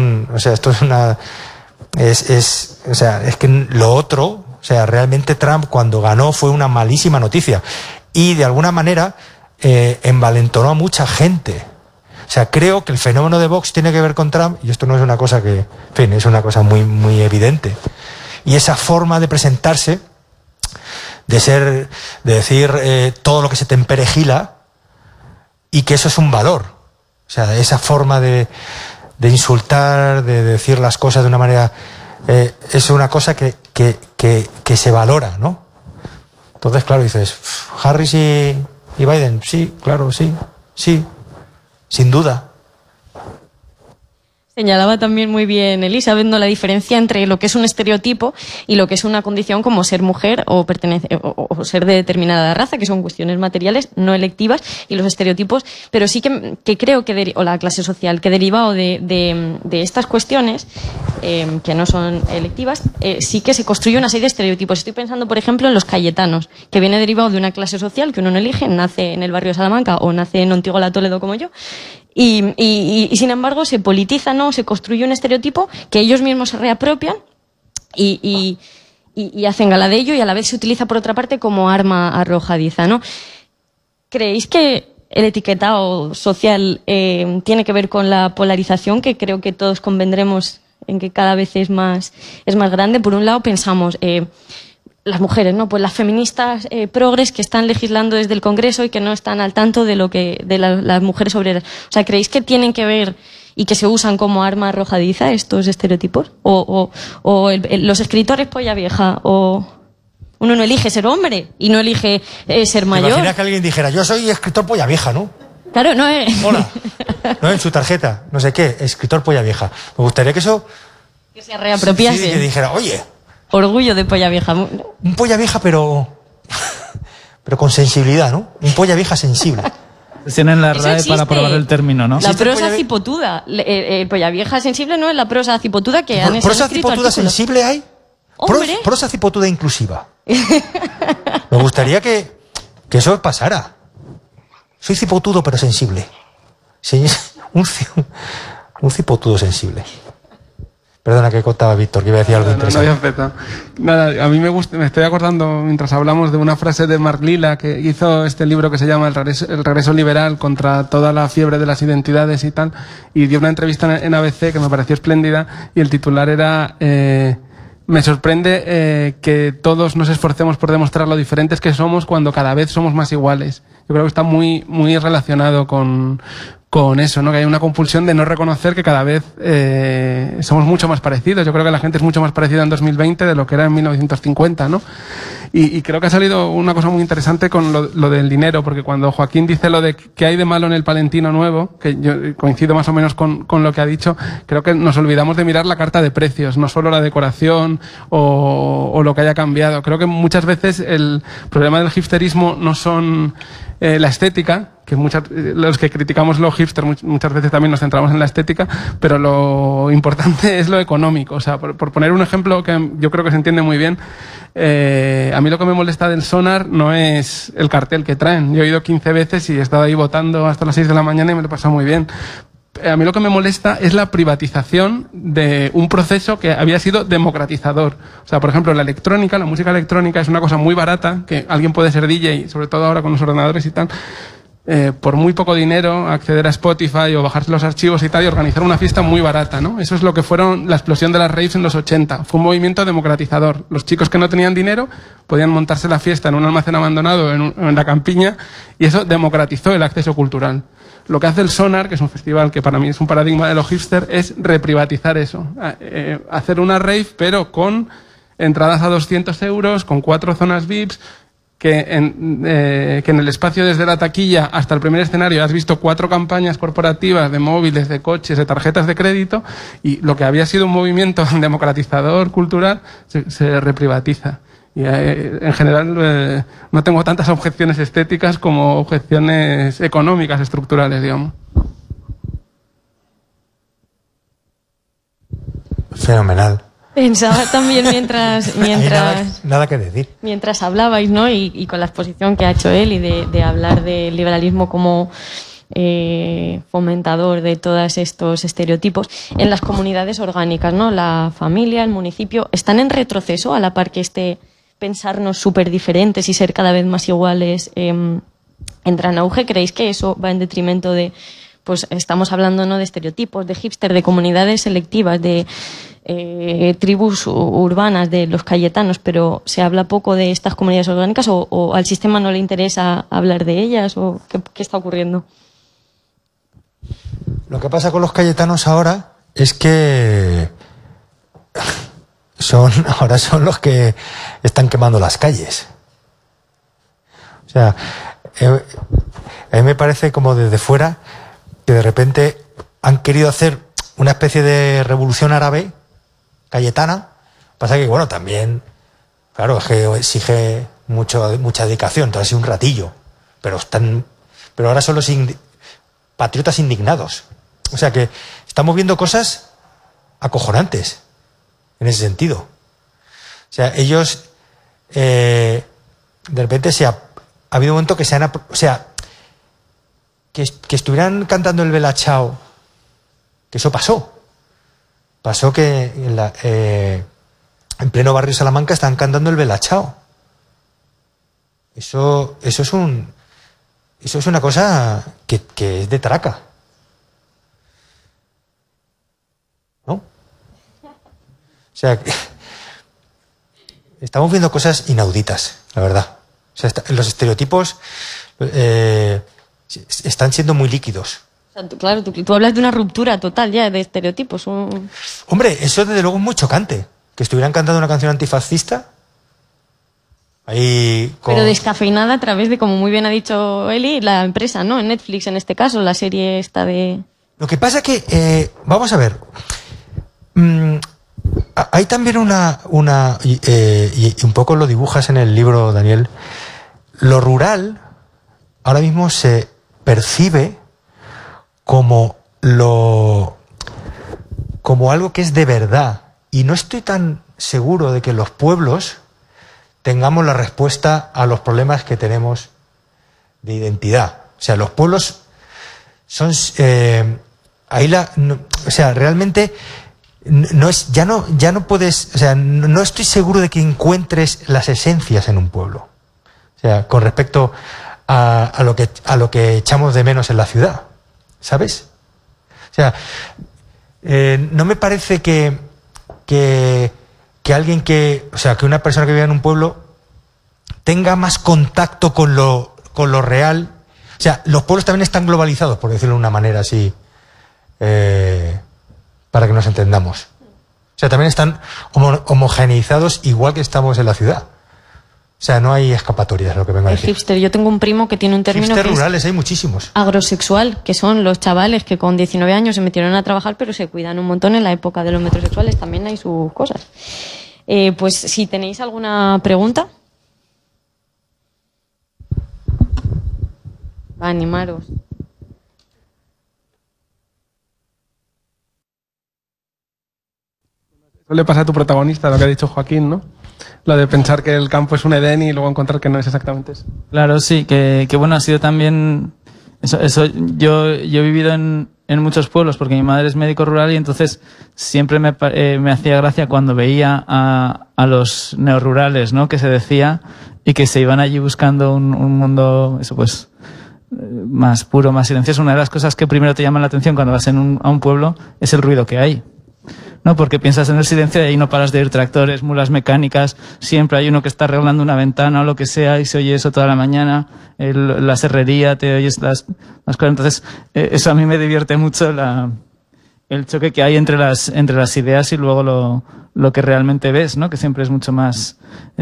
que lo otro, o sea, realmente Trump cuando ganó fue una malísima noticia y de alguna manera envalentonó a mucha gente. O sea, creo que el fenómeno de Vox tiene que ver con Trump, y esto no es una cosa que, en fin, es una cosa muy, muy evidente. Y esa forma de presentarse, de decir todo lo que se te emperejila, y que eso es un valor. O sea, esa forma de insultar, de decir las cosas de una manera, es una cosa que se valora, ¿no? Entonces, claro, dices, Harris y Biden, sí, claro, sí, sin duda. Señalaba también muy bien Elizabeth, ¿no?, la diferencia entre lo que es un estereotipo y lo que es una condición como ser mujer o o ser de determinada raza, que son cuestiones materiales no electivas, y los estereotipos, pero sí que creo que, o la clase social, que derivado de estas cuestiones, que no son electivas, sí que se construye una serie de estereotipos. Estoy pensando, por ejemplo, en los cayetanos, que viene derivado de una clase social que uno no elige, nace en el barrio de Salamanca o nace en Ontigola, Toledo, como yo, y sin embargo se politiza, ¿no? Se construye un estereotipo que ellos mismos se reapropian y hacen gala de ello, y a la vez se utiliza por otra parte como arma arrojadiza, ¿no? ¿Creéis que el etiquetado social tiene que ver con la polarización, que creo que todos convendremos en que cada vez es más grande? Por un lado pensamos, las mujeres, ¿no? Pues las feministas progres que están legislando desde el Congreso y que no están al tanto de lo que las mujeres obreras. O sea, ¿creéis que tienen que ver y que se usan como arma arrojadiza estos estereotipos? O los escritores polla vieja, o uno no elige ser hombre y no elige ser mayor. Imagina que alguien dijera, yo soy escritor polla vieja, ¿no? Claro, no es. Hola. No, en su tarjeta, no sé qué, escritor polla vieja. Me gustaría que eso... Que se reapropiase. Sí, que dijera, oye... Orgullo de polla vieja. Un polla vieja, pero con sensibilidad, ¿no? Un polla vieja sensible. Tienen la RAE para probar el término, ¿no? La prosa cipotuda. Polla vieja sensible no es la prosa cipotuda que han escrito. ¿Prosa cipotuda sensible hay? ¡Hombre! Prosa cipotuda inclusiva. Me gustaría que eso pasara. Soy cipotudo pero sensible. Sí, un cipotudo sensible. Perdona, que contaba Víctor, que iba a decir algo interesante. No había empezado. Nada, a mí me estoy acordando, mientras hablamos, de una frase de Mark Lilla, que hizo este libro que se llama El regreso liberal, contra toda la fiebre de las identidades y tal, y dio una entrevista en ABC que me pareció espléndida, y el titular era... me sorprende que todos nos esforcemos por demostrar lo diferentes que somos cuando cada vez somos más iguales. Yo creo que está muy, muy relacionado con eso, ¿no? Que hay una compulsión de no reconocer que cada vez somos mucho más parecidos. Yo creo que la gente es mucho más parecida en 2020 de lo que era en 1950, ¿no? Y creo que ha salido una cosa muy interesante con lo del dinero, porque cuando Joaquín dice lo de que hay de malo en el Palentino nuevo, que yo coincido más o menos con lo que ha dicho, creo que nos olvidamos de mirar la carta de precios, no solo la decoración o lo que haya cambiado. Creo que muchas veces el problema del hipsterismo no son la estética, que los que criticamos lo hipster muchas veces también nos centramos en la estética, pero lo importante es lo económico. O sea, por poner un ejemplo que yo creo que se entiende muy bien, a mí lo que me molesta del Sonar no es el cartel que traen. Yo he ido 15 veces y he estado ahí votando hasta las 6 de la mañana y me lo he pasado muy bien. A mí lo que me molesta es la privatización de un proceso que había sido democratizador. O sea, por ejemplo, la electrónica, la música electrónica es una cosa muy barata, que alguien puede ser DJ, sobre todo ahora con los ordenadores y tal, por muy poco dinero, acceder a Spotify o bajarse los archivos y tal, y organizar una fiesta muy barata, ¿no? Eso es lo que fueron la explosión de las raves en los 80. Fue un movimiento democratizador. Los chicos que no tenían dinero podían montarse la fiesta en un almacén abandonado en la campiña, y eso democratizó el acceso cultural. Lo que hace el Sonar, que es un festival que para mí es un paradigma de lo hipster, es reprivatizar eso. Hacer una rave, pero con entradas a 200 euros, con 4 zonas VIPs, que en el espacio desde la taquilla hasta el primer escenario has visto 4 campañas corporativas de móviles, de coches, de tarjetas de crédito, y lo que había sido un movimiento democratizador cultural se reprivatiza. Y en general no tengo tantas objeciones estéticas como objeciones económicas, estructurales, digamos. Fenomenal. Pensaba también mientras nada que decir. Mientras hablabais, ¿no? Y con la exposición que ha hecho él y de hablar del liberalismo como fomentador de todos estos estereotipos, en las comunidades orgánicas, ¿no? La familia, el municipio, ¿están en retroceso a la par que pensarnos súper diferentes y ser cada vez más iguales entra en auge? ¿Creéis que eso va en detrimento de, pues estamos hablando, ¿no?, de estereotipos, de hipster, de comunidades selectivas, de tribus urbanas, de los cayetanos, pero se habla poco de estas comunidades orgánicas, o al sistema no le interesa hablar de ellas, o qué está ocurriendo? Lo que pasa con los cayetanos ahora es que ahora son los que están quemando las calles. O sea, a mí me parece como desde fuera que de repente han querido hacer una especie de revolución árabe cayetana. Pasa que, bueno, también, claro, es que exige mucha dedicación, entonces un ratillo. Pero ahora son los patriotas indignados. O sea que estamos viendo cosas acojonantes en ese sentido. O sea, ellos de repente ha habido un momento que que estuvieran cantando el Bella Ciao, que eso pasó. Pasó que en pleno barrio Salamanca están cantando el Bella Ciao. Eso es una cosa que es de traca. ¿No? O sea, estamos viendo cosas inauditas, la verdad. O sea, los estereotipos están siendo muy líquidos. O sea, claro, tú hablas de una ruptura total ya de estereotipos. Hombre, eso desde luego es muy chocante. Que estuvieran cantando una canción antifascista. Pero descafeinada a través de, como muy bien ha dicho Eli, la empresa, ¿no? En Netflix, en este caso, la serie esta de... Lo que pasa que, vamos a ver, hay también y un poco lo dibujas en el libro, Daniel, lo rural ahora mismo se percibe como algo que es de verdad, y no estoy tan seguro de que los pueblos tengamos la respuesta a los problemas que tenemos de identidad. O sea, los pueblos son realmente ya no puedes, o sea, no estoy seguro de que encuentres las esencias en un pueblo. O sea, con respecto a lo que echamos de menos en la ciudad, ¿sabes? O sea, no me parece que alguien que una persona que vive en un pueblo tenga más contacto con lo real. O sea, los pueblos también están globalizados, por decirlo de una manera así, para que nos entendamos. O sea, también están homogeneizados igual que estamos en la ciudad. O sea, no hay escapatorias, lo que vengo a decir. El hipster. Yo tengo un primo que tiene un término hipster que rurales, hay muchísimos. Agrosexual, que son los chavales que con 19 años se metieron a trabajar, pero se cuidan un montón en la época de los metrosexuales. También hay sus cosas. Pues si tenéis alguna pregunta. Va, animaros. Eso le pasa a tu protagonista, lo que ha dicho Joaquín, ¿no? Lo de pensar que el campo es un Edén y luego encontrar que no es exactamente eso. Claro, sí, que bueno, ha sido también... Eso yo he vivido en muchos pueblos porque mi madre es médico rural y entonces siempre me hacía gracia cuando veía a los neorurales, ¿no? Que se decía, y que se iban allí buscando un mundo, eso pues, más puro, más silencioso. Una de las cosas que primero te llama la atención cuando vas a un pueblo es el ruido que hay. ¿No? Porque piensas en el silencio y ahí no paras de oír tractores, mulas mecánicas, siempre hay uno que está arreglando una ventana o lo que sea y se oye eso toda la mañana, la serrería, te oyes las cosas. Entonces, eso a mí me divierte mucho, el choque que hay entre las ideas y luego lo que realmente ves, ¿no? Que siempre es mucho más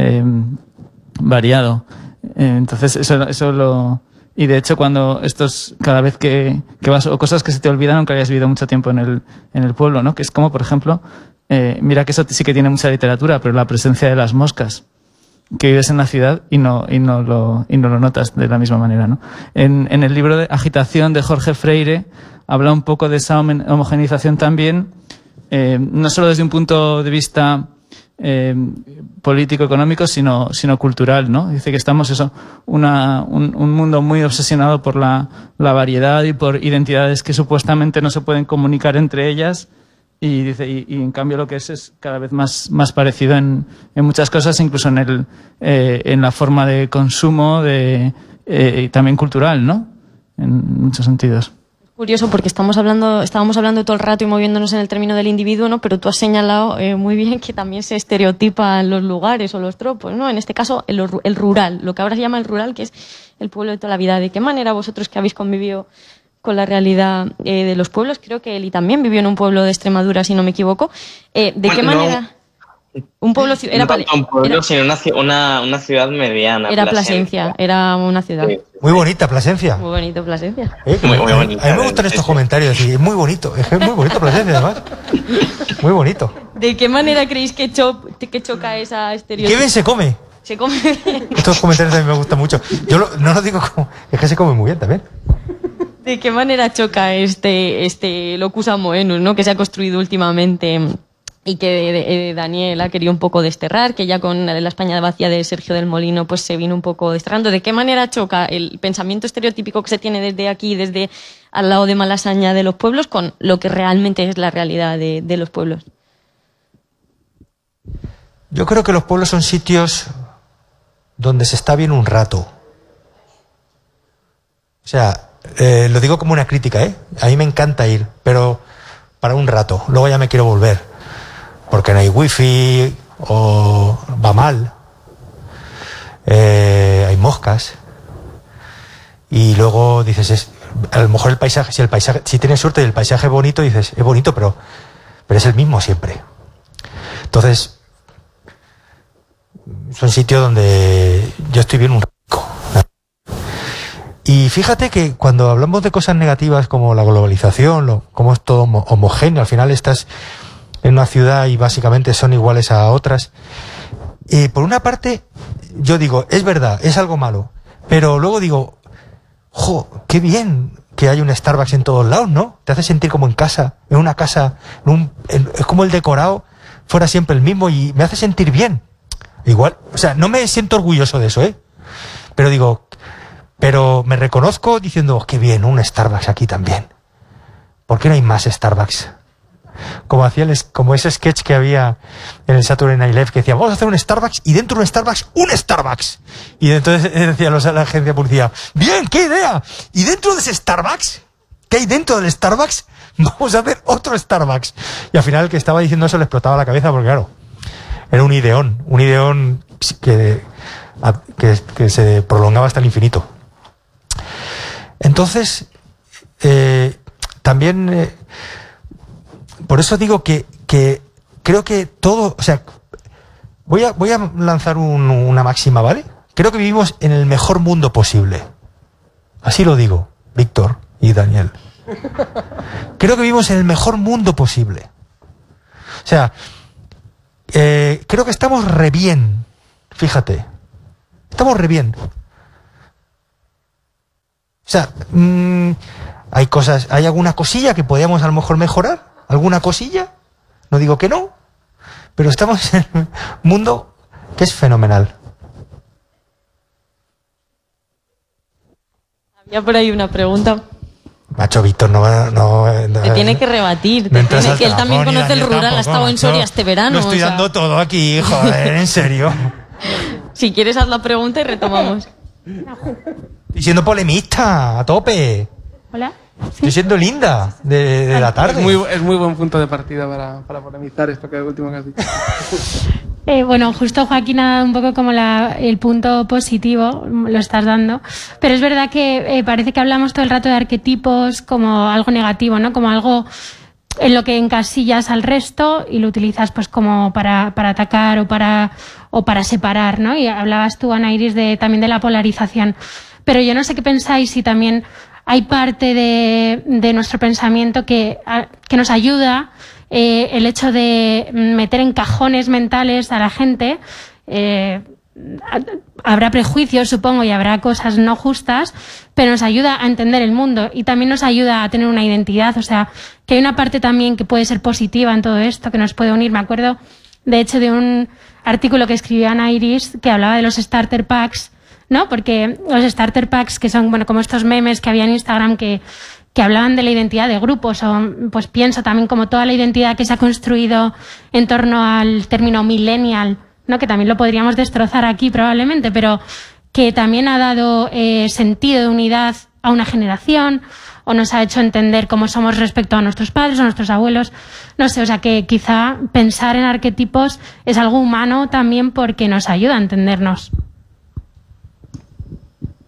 variado. Entonces, eso lo... Y de hecho, cada vez que vas, o cosas que se te olvidan aunque hayas vivido mucho tiempo en el pueblo, ¿no? Que es como, por ejemplo, mira que eso sí que tiene mucha literatura, pero la presencia de las moscas, que vives en la ciudad y no lo notas de la misma manera, ¿no? En el libro de Agitación de Jorge Freire habla un poco de esa homogeneización también, no solo desde un punto de vista político-económico, sino cultural, ¿no? Dice que estamos un mundo muy obsesionado por la variedad y por identidades que supuestamente no se pueden comunicar entre ellas, y dice y en cambio lo que es cada vez más parecido en muchas cosas, incluso en la forma de consumo y también cultural, ¿no? En muchos sentidos. Curioso porque estábamos hablando todo el rato y moviéndonos en el término del individuo, ¿no? Pero tú has señalado muy bien que también se estereotipan los lugares o los tropos, ¿no? En este caso el rural, lo que ahora se llama el rural, que es el pueblo de toda la vida. ¿De qué manera vosotros que habéis convivido con la realidad de los pueblos? Creo que Eli también vivió en un pueblo de Extremadura, si no me equivoco. ¿De qué manera? Un pueblo, No tanto un pueblo, sino una ciudad mediana. era Plasencia, era una ciudad. Sí. Muy bonita Plasencia. Muy bonito Plasencia. Muy bonita. A mí me gustan estos comentarios, y es muy bonito Plasencia, además. Muy bonito. ¿De qué manera creéis que choca esa estereotipo? Qué bien se come. Se come bien. Estos comentarios también me gustan mucho. Yo no lo digo como... Es que se come muy bien también. ¿De qué manera choca este locus amoenus, ¿no? Que se ha construido últimamente y que Daniel ha querido un poco desterrar, que ya con la España vacía de Sergio del Molino pues se vino un poco desterrando? ¿De qué manera choca el pensamiento estereotípico que se tiene desde aquí, desde al lado de Malasaña de los pueblos, con lo que realmente es la realidad de los pueblos? Yo creo que los pueblos son sitios donde se está bien un rato. O sea, lo digo como una crítica, ¿eh? A mí me encanta ir, pero para un rato. Luego ya me quiero volver. Porque no hay wifi, o va mal. Hay moscas. Y luego dices, a lo mejor el paisaje, si tienes suerte y el paisaje es bonito, dices, es bonito, pero es el mismo siempre. Entonces, son sitios donde yo estoy bien un rato. Y fíjate que cuando hablamos de cosas negativas como la globalización, como es todo homogéneo, al final estás en una ciudad y básicamente son iguales a otras. Por una parte, yo digo, es verdad, es algo malo, pero luego digo, ¡jo, qué bien que hay un Starbucks en todos lados, ¿no? Te hace sentir como en casa, en una casa, es como el decorado fuera siempre el mismo y me hace sentir bien. Igual, o sea, no me siento orgulloso de eso, pero digo, pero me reconozco diciendo, qué bien, un Starbucks aquí también. ¿Por qué no hay más Starbucks? Como ese sketch que había en el Saturday Night Live que decía, vamos a hacer un Starbucks y dentro de un Starbucks, ¡un Starbucks! Y entonces decía la agencia de publicidad, ¡bien, qué idea! Y dentro de ese Starbucks, ¿qué hay dentro del Starbucks? Vamos a hacer otro Starbucks. Y al final el que estaba diciendo eso le explotaba la cabeza porque claro, era un ideón que se prolongaba hasta el infinito. Entonces, también, por eso digo que creo que todo, o sea, voy a lanzar una máxima, ¿vale? Creo que vivimos en el mejor mundo posible. Así lo digo, Víctor y Daniel. Creo que vivimos en el mejor mundo posible. O sea, creo que estamos re bien. Fíjate. Estamos re bien. O sea, hay alguna cosilla que podríamos a lo mejor mejorar. ¿Alguna cosilla? No digo que no. Pero estamos en un mundo que es fenomenal. Había por ahí una pregunta. Macho, Víctor, te tiene que rebatir. Que él también conoce el rural, ha estado en Soria este verano. No estoy dando todo aquí, joder, en serio. Si quieres, haz la pregunta y retomamos. Estoy siendo polemista, a tope. Hola. Estoy siendo linda de la tarde. Es muy buen punto de partida para polemizar esto que último que has dicho. Bueno, justo Joaquín ha dado un poco como el punto positivo, lo estás dando, pero es verdad que parece que hablamos todo el rato de arquetipos como algo negativo, ¿no? Como algo en lo que encasillas al resto y lo utilizas pues como para atacar o para separar, ¿no? Y hablabas tú, Ana Iris, también de la polarización, pero yo no sé qué pensáis si también hay parte de nuestro pensamiento que nos ayuda el hecho de meter en cajones mentales a la gente. Habrá prejuicios, supongo, y habrá cosas no justas, pero nos ayuda a entender el mundo y también nos ayuda a tener una identidad. O sea, que hay una parte también que puede ser positiva en todo esto, que nos puede unir. Me acuerdo, de hecho, de un artículo que escribió Ana Iris que hablaba de los starter packs, ¿no? Porque los starter packs, que son, bueno, como estos memes que había en Instagram que hablaban de la identidad de grupos, o pues pienso también como toda la identidad que se ha construido en torno al término millennial, ¿no? Que también lo podríamos destrozar aquí probablemente, pero que también ha dado sentido de unidad a una generación, o nos ha hecho entender cómo somos respecto a nuestros padres o nuestros abuelos. No sé, o sea que quizá pensar en arquetipos es algo humano también porque nos ayuda a entendernos.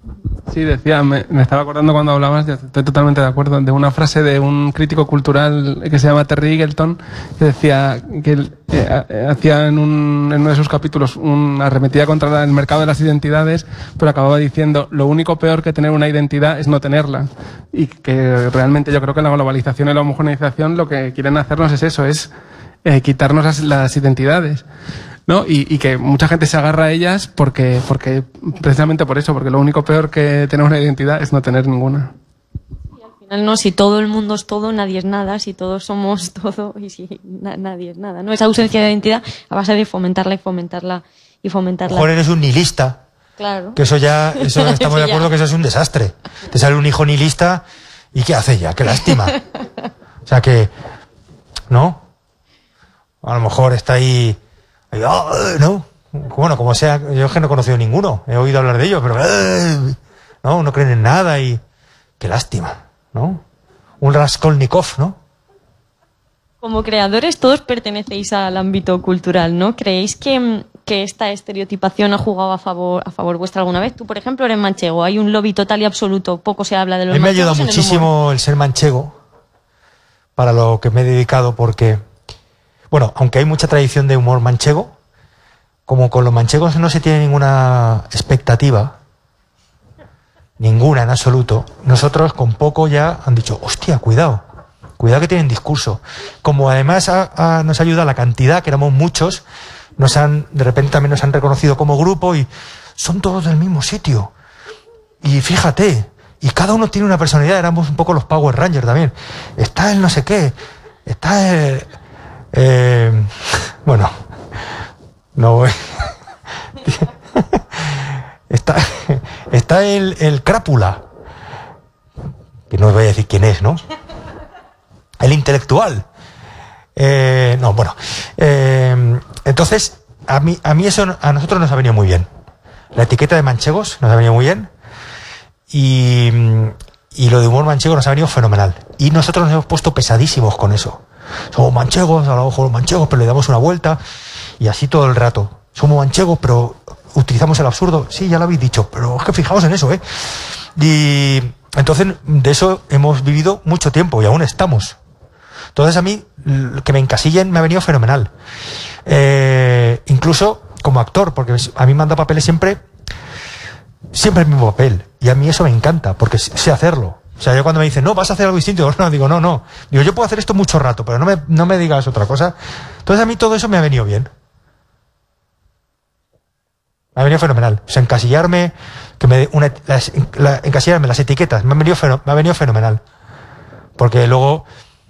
Sí, decía, me estaba acordando cuando hablabas, estoy totalmente de acuerdo, de una frase de un crítico cultural que se llama Terry Eagleton, que decía que hacía en uno de sus capítulos una arremetida contra el mercado de las identidades, pero acababa diciendo, lo único peor que tener una identidad es no tenerla. Y que realmente yo creo que la globalización y la homogeneización lo que quieren hacernos es eso, es quitarnos las identidades, ¿no? Y que mucha gente se agarra a ellas porque precisamente por eso, porque lo único peor que tener una identidad es no tener ninguna. Y al final no, si todo el mundo es todo, nadie es nada, si todos somos todo y si nadie es nada, ¿no? Esa ausencia de identidad a base de fomentarla y fomentarla y fomentarla. Mejor eres un nihilista. Claro. Que eso estamos de acuerdo que eso es un desastre. Te sale un hijo nihilista y ¿qué hace ya? Qué lástima. O sea que, ¿no? A lo mejor está ahí, ¿no? Bueno, como sea, yo es que no he conocido ninguno, he oído hablar de ellos, pero no creen en nada y qué lástima, ¿no? Un Raskolnikov, ¿no? Como creadores todos pertenecéis al ámbito cultural, ¿no? ¿Creéis que esta estereotipación ha jugado a favor vuestra alguna vez? Tú, por ejemplo, eres manchego, hay un lobby total y absoluto, poco se habla de los manchegos. A mí me ha ayudado muchísimo el ser manchego para lo que me he dedicado porque, bueno, aunque hay mucha tradición de humor manchego, como con los manchegos no se tiene ninguna expectativa, ninguna en absoluto, nosotros con poco ya han dicho, hostia, cuidado que tienen discurso. Como además nos ayuda la cantidad, que éramos muchos, de repente también nos han reconocido como grupo y son todos del mismo sitio. Y fíjate, y cada uno tiene una personalidad, éramos un poco los Power Rangers también. Está el no sé qué, está el... bueno, no voy... está el Crápula, que no os voy a decir quién es, ¿no? El intelectual. No, bueno. Entonces, a mí eso a nosotros nos ha venido muy bien. La etiqueta de manchegos nos ha venido muy bien. Y lo de humor manchego nos ha venido fenomenal. Y nosotros nos hemos puesto pesadísimos con eso. Somos manchegos, hablamos con los manchegos, pero le damos una vuelta. Y así todo el rato. Somos manchegos, pero utilizamos el absurdo. Sí, ya lo habéis dicho, pero es que fijaos en eso, ¿eh? Y entonces, de eso hemos vivido mucho tiempo y aún estamos. Entonces a mí, que me encasillen me ha venido fenomenal. Incluso como actor, porque a mí me han dado papeles siempre el mismo papel. Y a mí eso me encanta, porque sé hacerlo. O sea, yo cuando me dicen, no, vas a hacer algo distinto, digo, no. Digo, yo puedo hacer esto mucho rato, pero no me digas otra cosa. Entonces a mí todo eso me ha venido bien. Me ha venido fenomenal. O sea, encasillarme, encasillarme las etiquetas, me ha venido fenomenal. Porque luego,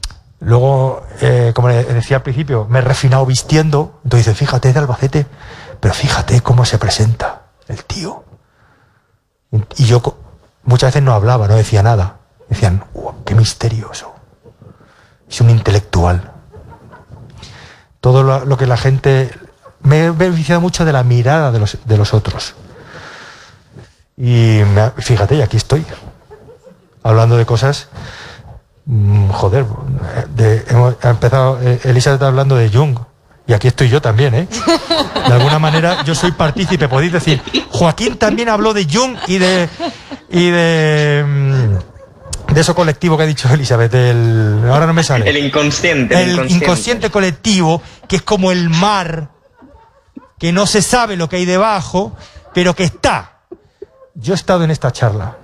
como decía al principio, me he refinado vistiendo. Entonces dice, fíjate, de Albacete, pero fíjate cómo se presenta el tío. Y yo muchas veces no hablaba, no decía nada. Decían, qué misterioso. Es un intelectual. Todo lo que la gente... Me he beneficiado mucho de la mirada de los otros. Y fíjate, y aquí estoy. Hablando de cosas... joder, ha empezado Elizabeth hablando de Jung y aquí estoy yo también, ¿eh? De alguna manera yo soy partícipe, podéis decir, Joaquín también habló de Jung y de eso colectivo que ha dicho Elizabeth, ahora no me sale. El inconsciente. El inconsciente colectivo, que es como el mar, que no se sabe lo que hay debajo, pero que está. Yo he estado en esta charla.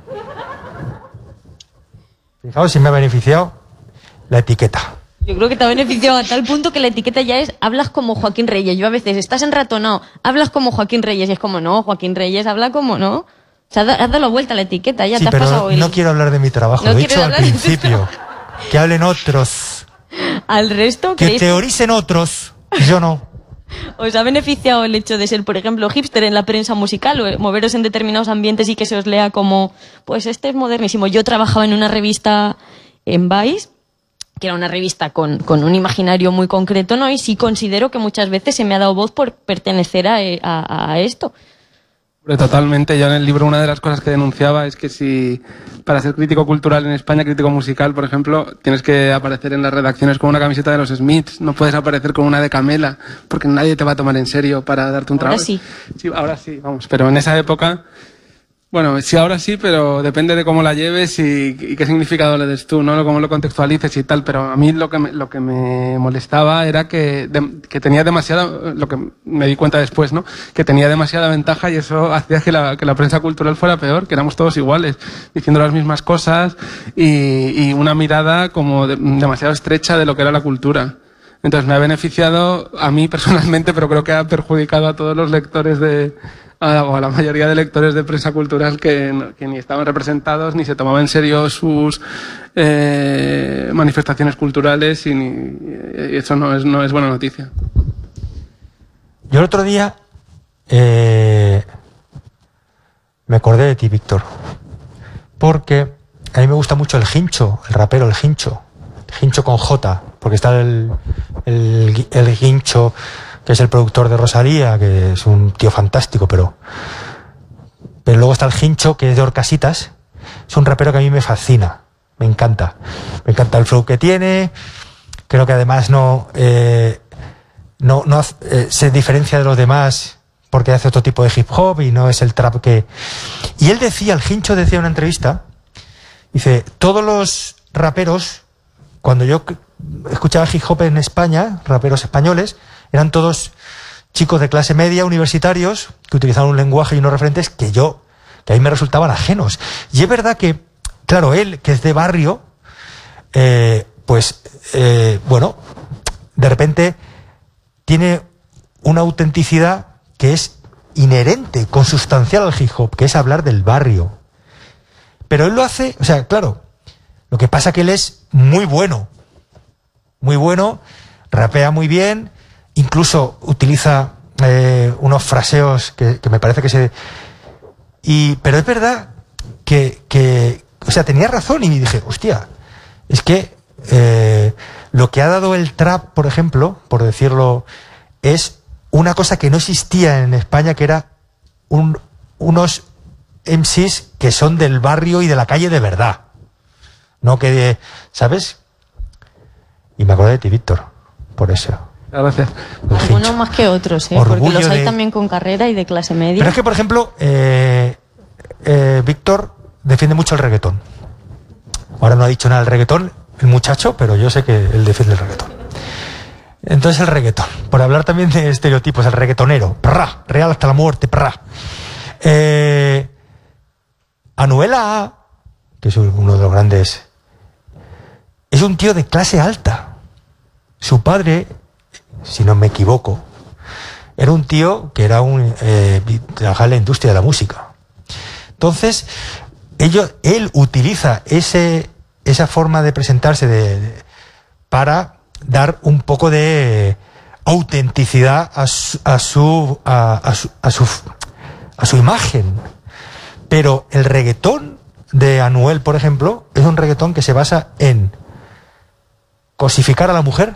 Fijaos si me ha beneficiado la etiqueta. Yo creo que te ha beneficiado a tal punto que la etiqueta ya es hablas como Joaquín Reyes. Yo a veces estás enratonado, hablas como Joaquín Reyes y es como no, Joaquín Reyes habla como no. O sea, has dado la vuelta a la etiqueta, ya sí, te has pero pasado no quiero hablar de mi trabajo, lo he dicho al principio. Que hablen otros. Al resto, que teoricen otros, yo no. ¿Os ha beneficiado el hecho de ser, por ejemplo, hipster en la prensa musical o moveros en determinados ambientes y que se os lea como, pues este es modernísimo? Yo trabajaba en una revista en Vice, que era una revista con un imaginario muy concreto, ¿no? Y sí considero que muchas veces se me ha dado voz por pertenecer a esto. Totalmente. Yo en el libro una de las cosas que denunciaba es que si para ser crítico cultural en España, crítico musical, por ejemplo, tienes que aparecer en las redacciones con una camiseta de los Smiths, no puedes aparecer con una de Camela, porque nadie te va a tomar en serio para darte un trabajo. Ahora sí. Sí, ahora sí, vamos. Pero en esa época Bueno, sí, ahora sí, pero depende de cómo la lleves y qué significado le des tú, ¿no? Cómo lo contextualices y tal. Pero a mí lo que me molestaba era que tenía demasiada, lo que me di cuenta después, ¿no? Que tenía demasiada ventaja y eso hacía que la prensa cultural fuera peor, que éramos todos iguales, diciendo las mismas cosas y una mirada como demasiado estrecha de lo que era la cultura. Entonces me ha beneficiado a mí personalmente, pero creo que ha perjudicado a todos los lectores o a la mayoría de lectores de prensa cultural que ni estaban representados ni se tomaban en serio sus manifestaciones culturales y eso no es buena noticia. Yo el otro día me acordé de ti, Víctor, porque a mí me gusta mucho el Guincho, el rapero El Guincho con J, porque está el Guincho, que es el productor de Rosalía, que es un tío fantástico, pero luego está el Guincho, que es de Horcasitas, es un rapero que a mí me fascina, me encanta el flow que tiene, creo que además se diferencia de los demás porque hace otro tipo de hip hop y no es el trap que... Y él decía, el Guincho decía en una entrevista, dice, todos los raperos, cuando yo escuchaba hip hop en España, raperos españoles, eran todos chicos de clase media, universitarios, que utilizaban un lenguaje y unos referentes que a mí me resultaban ajenos. Y es verdad que, claro, él, que es de barrio, bueno, de repente tiene una autenticidad que es inherente, consustancial al hip hop, que es hablar del barrio. Pero él lo hace, o sea, claro, lo que pasa que él es muy bueno, rapea muy bien, incluso utiliza unos fraseos que me parece que pero es verdad que o sea, tenía razón y dije, hostia, es que lo que ha dado el trap, por ejemplo, por decirlo, es una cosa que no existía en España, que era unos MCs que son del barrio y de la calle de verdad. No que, ¿sabes? Y me acordé de ti, Víctor, por eso. Gracias. Algunos más que otros, porque los hay también con carrera y de clase media. Pero es que, por ejemplo, Víctor defiende mucho el reggaetón. Ahora no ha dicho nada del reggaetón el muchacho, pero yo sé que él defiende el reggaetón. Entonces el reggaetón, por hablar también de estereotipos, el reggaetonero, ¡prá! Real hasta la muerte, ¡prá! Anuel AA, que es uno de los grandes, es un tío de clase alta. Su padre, si no me equivoco, era un tío que era trabajaba en la industria de la música. Entonces, él utiliza esa forma de presentarse para dar un poco de autenticidad a su imagen. Pero el reggaetón de Anuel, por ejemplo, es un reggaetón que se basa en cosificar a la mujer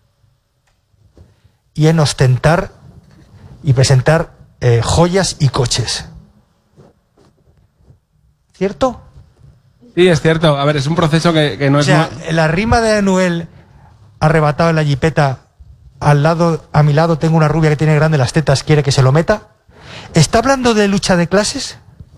y en ostentar y presentar joyas y coches. ¿Cierto? Sí, es cierto. A ver, es un proceso que no es... O sea, la rima de Anuel arrebatado en la jipeta, a mi lado tengo una rubia que tiene grandes las tetas, quiere que se lo meta. ¿Está hablando de lucha de clases?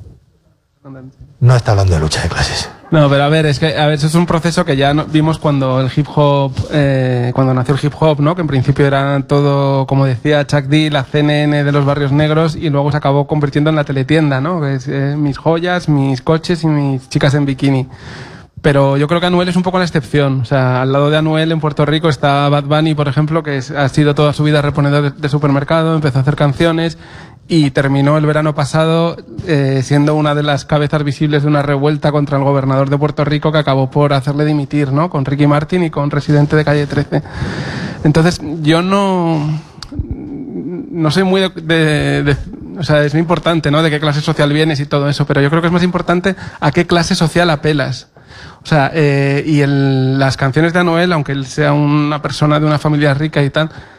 No está hablando de lucha de clases. No, pero a ver, eso es un proceso que ya vimos cuando el hip hop, cuando nació el hip hop, ¿no? Que en principio era todo, como decía Chuck D, la CNN de los barrios negros, y luego se acabó convirtiendo en la teletienda, ¿no? Que es mis joyas, mis coches y mis chicas en bikini. Pero yo creo que Anuel es un poco la excepción. O sea, al lado de Anuel en Puerto Rico está Bad Bunny, por ejemplo, que ha sido toda su vida reponedor de supermercado, empezó a hacer canciones y terminó el verano pasado siendo una de las cabezas visibles de una revuelta contra el gobernador de Puerto Rico, que acabó por hacerle dimitir, ¿no? Con Ricky Martin y con Residente de Calle 13. Entonces, yo no soy muy o sea, es muy importante, ¿no? De qué clase social vienes y todo eso, pero yo creo que es más importante a qué clase social apelas. O sea, y las canciones de Anuel, aunque él sea una persona de una familia rica y tal,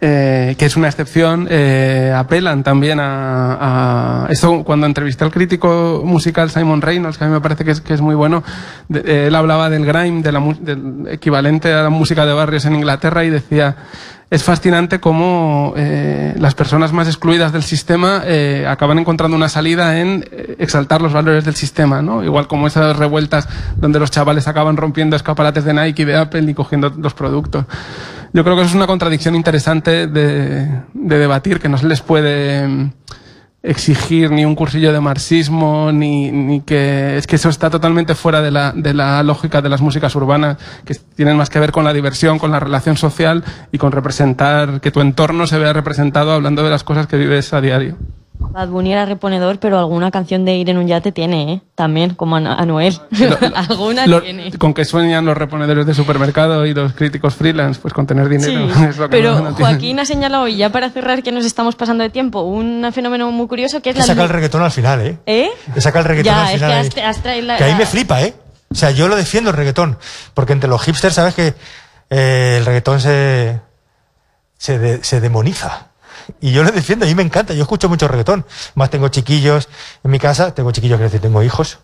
que es una excepción, apelan también a esto. Cuando entrevisté al crítico musical Simon Reynolds, que a mí me parece que es muy bueno, él hablaba del grime, del equivalente a la música de barrios en Inglaterra, y decía: es fascinante cómo las personas más excluidas del sistema acaban encontrando una salida en exaltar los valores del sistema, ¿no? Igual como esas revueltas donde los chavales acaban rompiendo escaparates de Nike y de Apple y cogiendo los productos. Yo creo que eso es una contradicción interesante de debatir, que no se les puede exigir ni un cursillo de marxismo, ni que es que eso está totalmente fuera de la lógica de las músicas urbanas, que tienen más que ver con la diversión, con la relación social y con representar, que tu entorno se vea representado hablando de las cosas que vives a diario. Bad Bunny era reponedor, pero alguna canción de Ir en un yate tiene, ¿eh? También, como Anuel. Alguna tiene. ¿Con qué sueñan los reponedores de supermercado y los críticos freelance? Pues con tener dinero. Sí, es lo que pero no Joaquín ha señalado, y ya para cerrar, que nos estamos pasando de tiempo, un fenómeno muy curioso que es la... saca el reggaetón al final, ¿eh? ¿Eh? Saca el reggaetón ya, al final. Es que has traído que ahí me flipa, ¿eh? O sea, yo lo defiendo el reggaetón, porque entre los hipsters, ¿sabes que el reggaetón se demoniza? Y yo lo defiendo, a mí me encanta, yo escucho mucho reggaetón. Más tengo chiquillos en mi casa, tengo chiquillos, quiero decir, tengo hijos.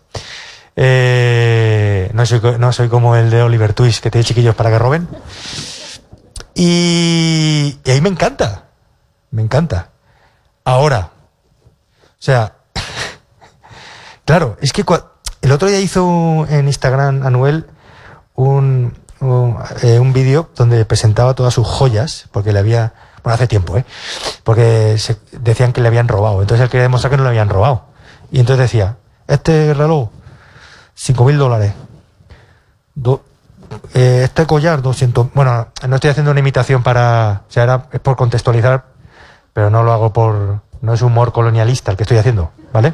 No soy como el de Oliver Twist, que tiene chiquillos para que roben. Y ahí me encanta. Me encanta. Ahora, o sea, claro, es que el otro día hizo en Instagram Anuel un vídeo donde presentaba todas sus joyas, porque le había... Bueno, hace tiempo, porque decían que le habían robado. Entonces él quería demostrar que no le habían robado. Y entonces decía: este reloj, $5.000. Este collar, 200. Bueno, no estoy haciendo una imitación para... O sea, es por contextualizar, pero no lo hago por... No es humor colonialista el que estoy haciendo, ¿vale?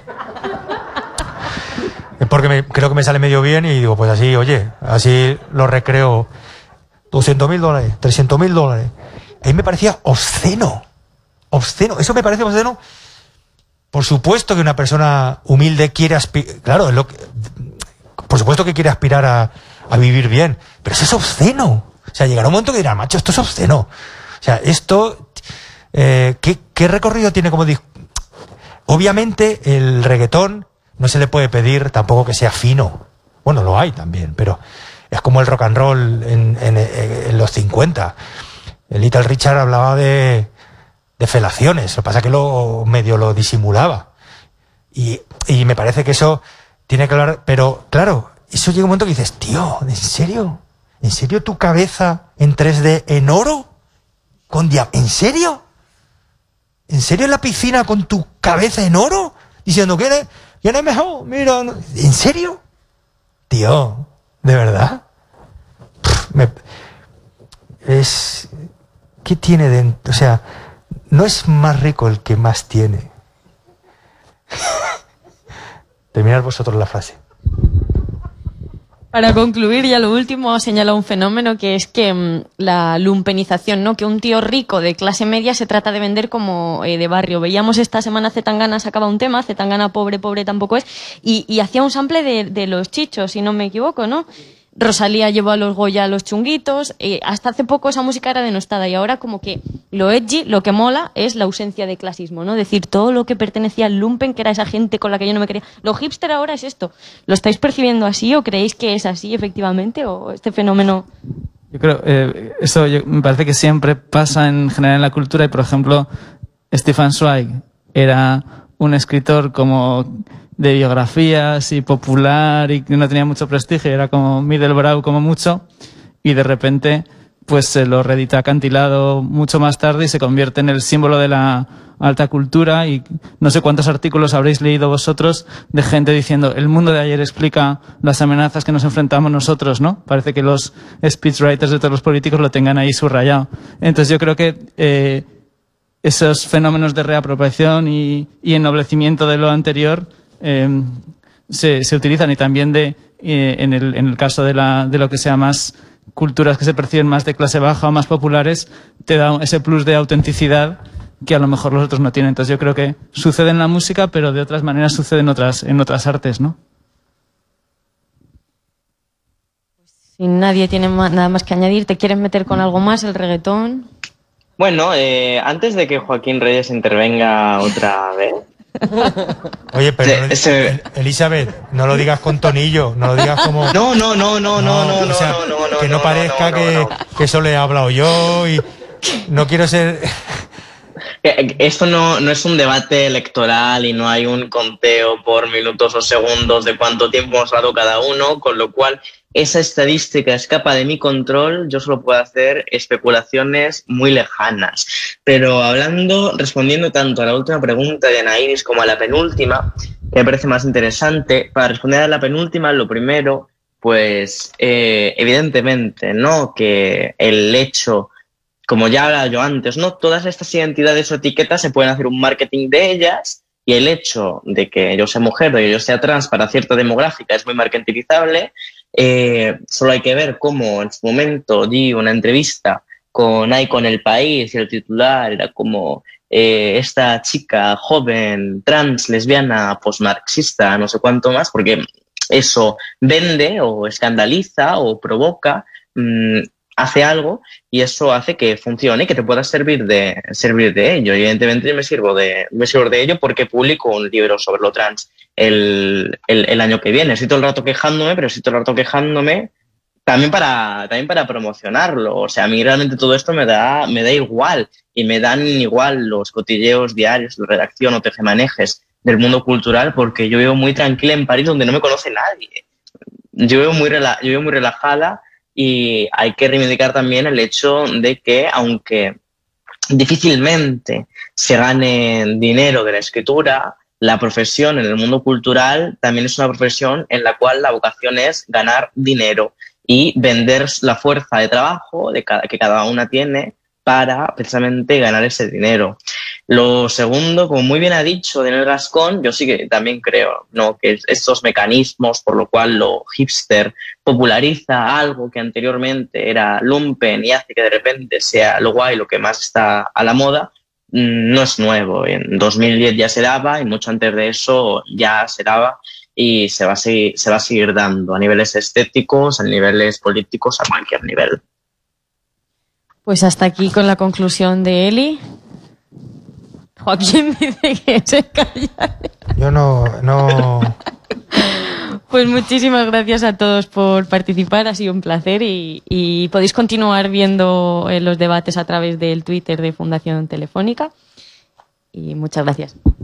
Es porque creo que me sale medio bien y digo, pues así, oye, así lo recreo. $200.000, $300.000. A mí me parecía obsceno. Obsceno. Eso me parece obsceno. Por supuesto que una persona humilde quiere aspirar... Claro, por supuesto que quiere aspirar a vivir bien. Pero eso es obsceno. O sea, llegará un momento que dirá: macho, esto es obsceno. O sea, esto... ¿qué recorrido tiene como... Obviamente, el reggaetón no se le puede pedir tampoco que sea fino. Bueno, lo hay también, pero es como el rock and roll en los 50. El Little Richard hablaba de felaciones, lo que pasa es que medio lo disimulaba. Y me parece que eso tiene que hablar, pero claro, eso llega un momento que dices: tío, ¿en serio? ¿En serio tu cabeza en 3D en oro? ¿En serio? ¿En serio en la piscina con tu cabeza en oro? Diciendo ¿quién es mejor? Mira, ¿en serio? Tío, ¿de verdad? ¿Qué tiene dentro? O sea, no es más rico el que más tiene. Terminad vosotros la frase. Para concluir, ya lo último, ha señalado un fenómeno que es que la lumpenización, ¿no? Que un tío rico de clase media se trata de vender como de barrio. Veíamos esta semana Zetangana sacaba un tema, Zetangana pobre tampoco es, y hacía un sample de los Chichos, si no me equivoco, ¿no? Rosalía llevó a los Goya a los chunguitos, hasta hace poco esa música era denostada, y ahora como que lo edgy, lo que mola es la ausencia de clasismo, ¿no? Decir todo lo que pertenecía al lumpen, que era esa gente con la que yo no me quería. Lo hipster ahora es esto. ¿Lo estáis percibiendo así o creéis que es así efectivamente, o este fenómeno? Yo creo, me parece que siempre pasa en general en la cultura, y por ejemplo, Stefan Zweig era un escritor como de biografías y popular y que no tenía mucho prestigio, era como middlebrow como mucho, y de repente pues se lo reedita acantilado mucho más tarde y se convierte en el símbolo de la alta cultura. Y no sé cuántos artículos habréis leído vosotros de gente diciendo: el mundo de ayer explica las amenazas que nos enfrentamos nosotros, ¿no? Parece que los speechwriters de todos los políticos lo tengan ahí subrayado. Entonces yo creo que esos fenómenos de reapropiación y ennoblecimiento de lo anterior se utilizan, y también en el caso de lo que sea más culturas que se perciben más de clase baja o más populares, te da ese plus de autenticidad que a lo mejor los otros no tienen. Entonces yo creo que sucede en la música, pero de otras maneras sucede en otras artes, ¿no? Si nadie tiene nada más que añadir, ¿te quieres meter con algo más? ¿El reggaetón? Bueno, antes de que Joaquín Reyes intervenga otra vez. Oye, pero Elizabeth, no lo digas con tonillo, no lo digas como... No, que no parezca que eso le he hablado yo y no quiero ser... Esto no es un debate electoral y no hay un conteo por minutos o segundos de cuánto tiempo hemos hablado cada uno, con lo cual esa estadística escapa de mi control, yo solo puedo hacer especulaciones muy lejanas. Pero respondiendo tanto a la última pregunta de Ana Iris como a la penúltima, que me parece más interesante, para responder a la penúltima, lo primero, pues evidentemente, ¿no? Que el hecho, como ya hablaba yo antes, ¿no? Todas estas identidades o etiquetas se pueden hacer un marketing de ellas, y el hecho de que yo sea mujer o yo sea trans para cierta demográfica es muy marketingizable. Solo hay que ver cómo en su momento di una entrevista con El País y el titular era como esta chica joven, trans, lesbiana, posmarxista, no sé cuánto más, porque eso vende o escandaliza o provoca, hace algo, y eso hace que funcione y que te puedas servir de ello. Evidentemente yo me sirvo de ello porque publico un libro sobre lo trans el año que viene. Estoy todo el rato quejándome, también para promocionarlo. O sea, a mí realmente todo esto me da igual, y me dan igual los cotilleos diarios de redacción o tejemanejes del mundo cultural, porque yo vivo muy tranquila en París, donde no me conoce nadie. Yo vivo muy relajada, y hay que reivindicar también el hecho de que, aunque difícilmente se gane dinero de la escritura, la profesión en el mundo cultural también es una profesión en la cual la vocación es ganar dinero y vender la fuerza de trabajo que cada una tiene para precisamente ganar ese dinero. Lo segundo, como muy bien ha dicho Daniel Gascón, yo sí que también creo, ¿no?, que estos mecanismos por lo cual lo hipster populariza algo que anteriormente era lumpen y hace que de repente sea lo guay, lo que más está a la moda, no es nuevo. En 2010 ya se daba, y mucho antes de eso ya se daba, y se va a seguir dando a niveles estéticos, a niveles políticos, a cualquier nivel. Pues hasta aquí con la conclusión de Eli. Joaquín dice que se calla. Yo no... Pues muchísimas gracias a todos por participar, ha sido un placer, y podéis continuar viendo los debates a través del Twitter de Fundación Telefónica. Y muchas gracias.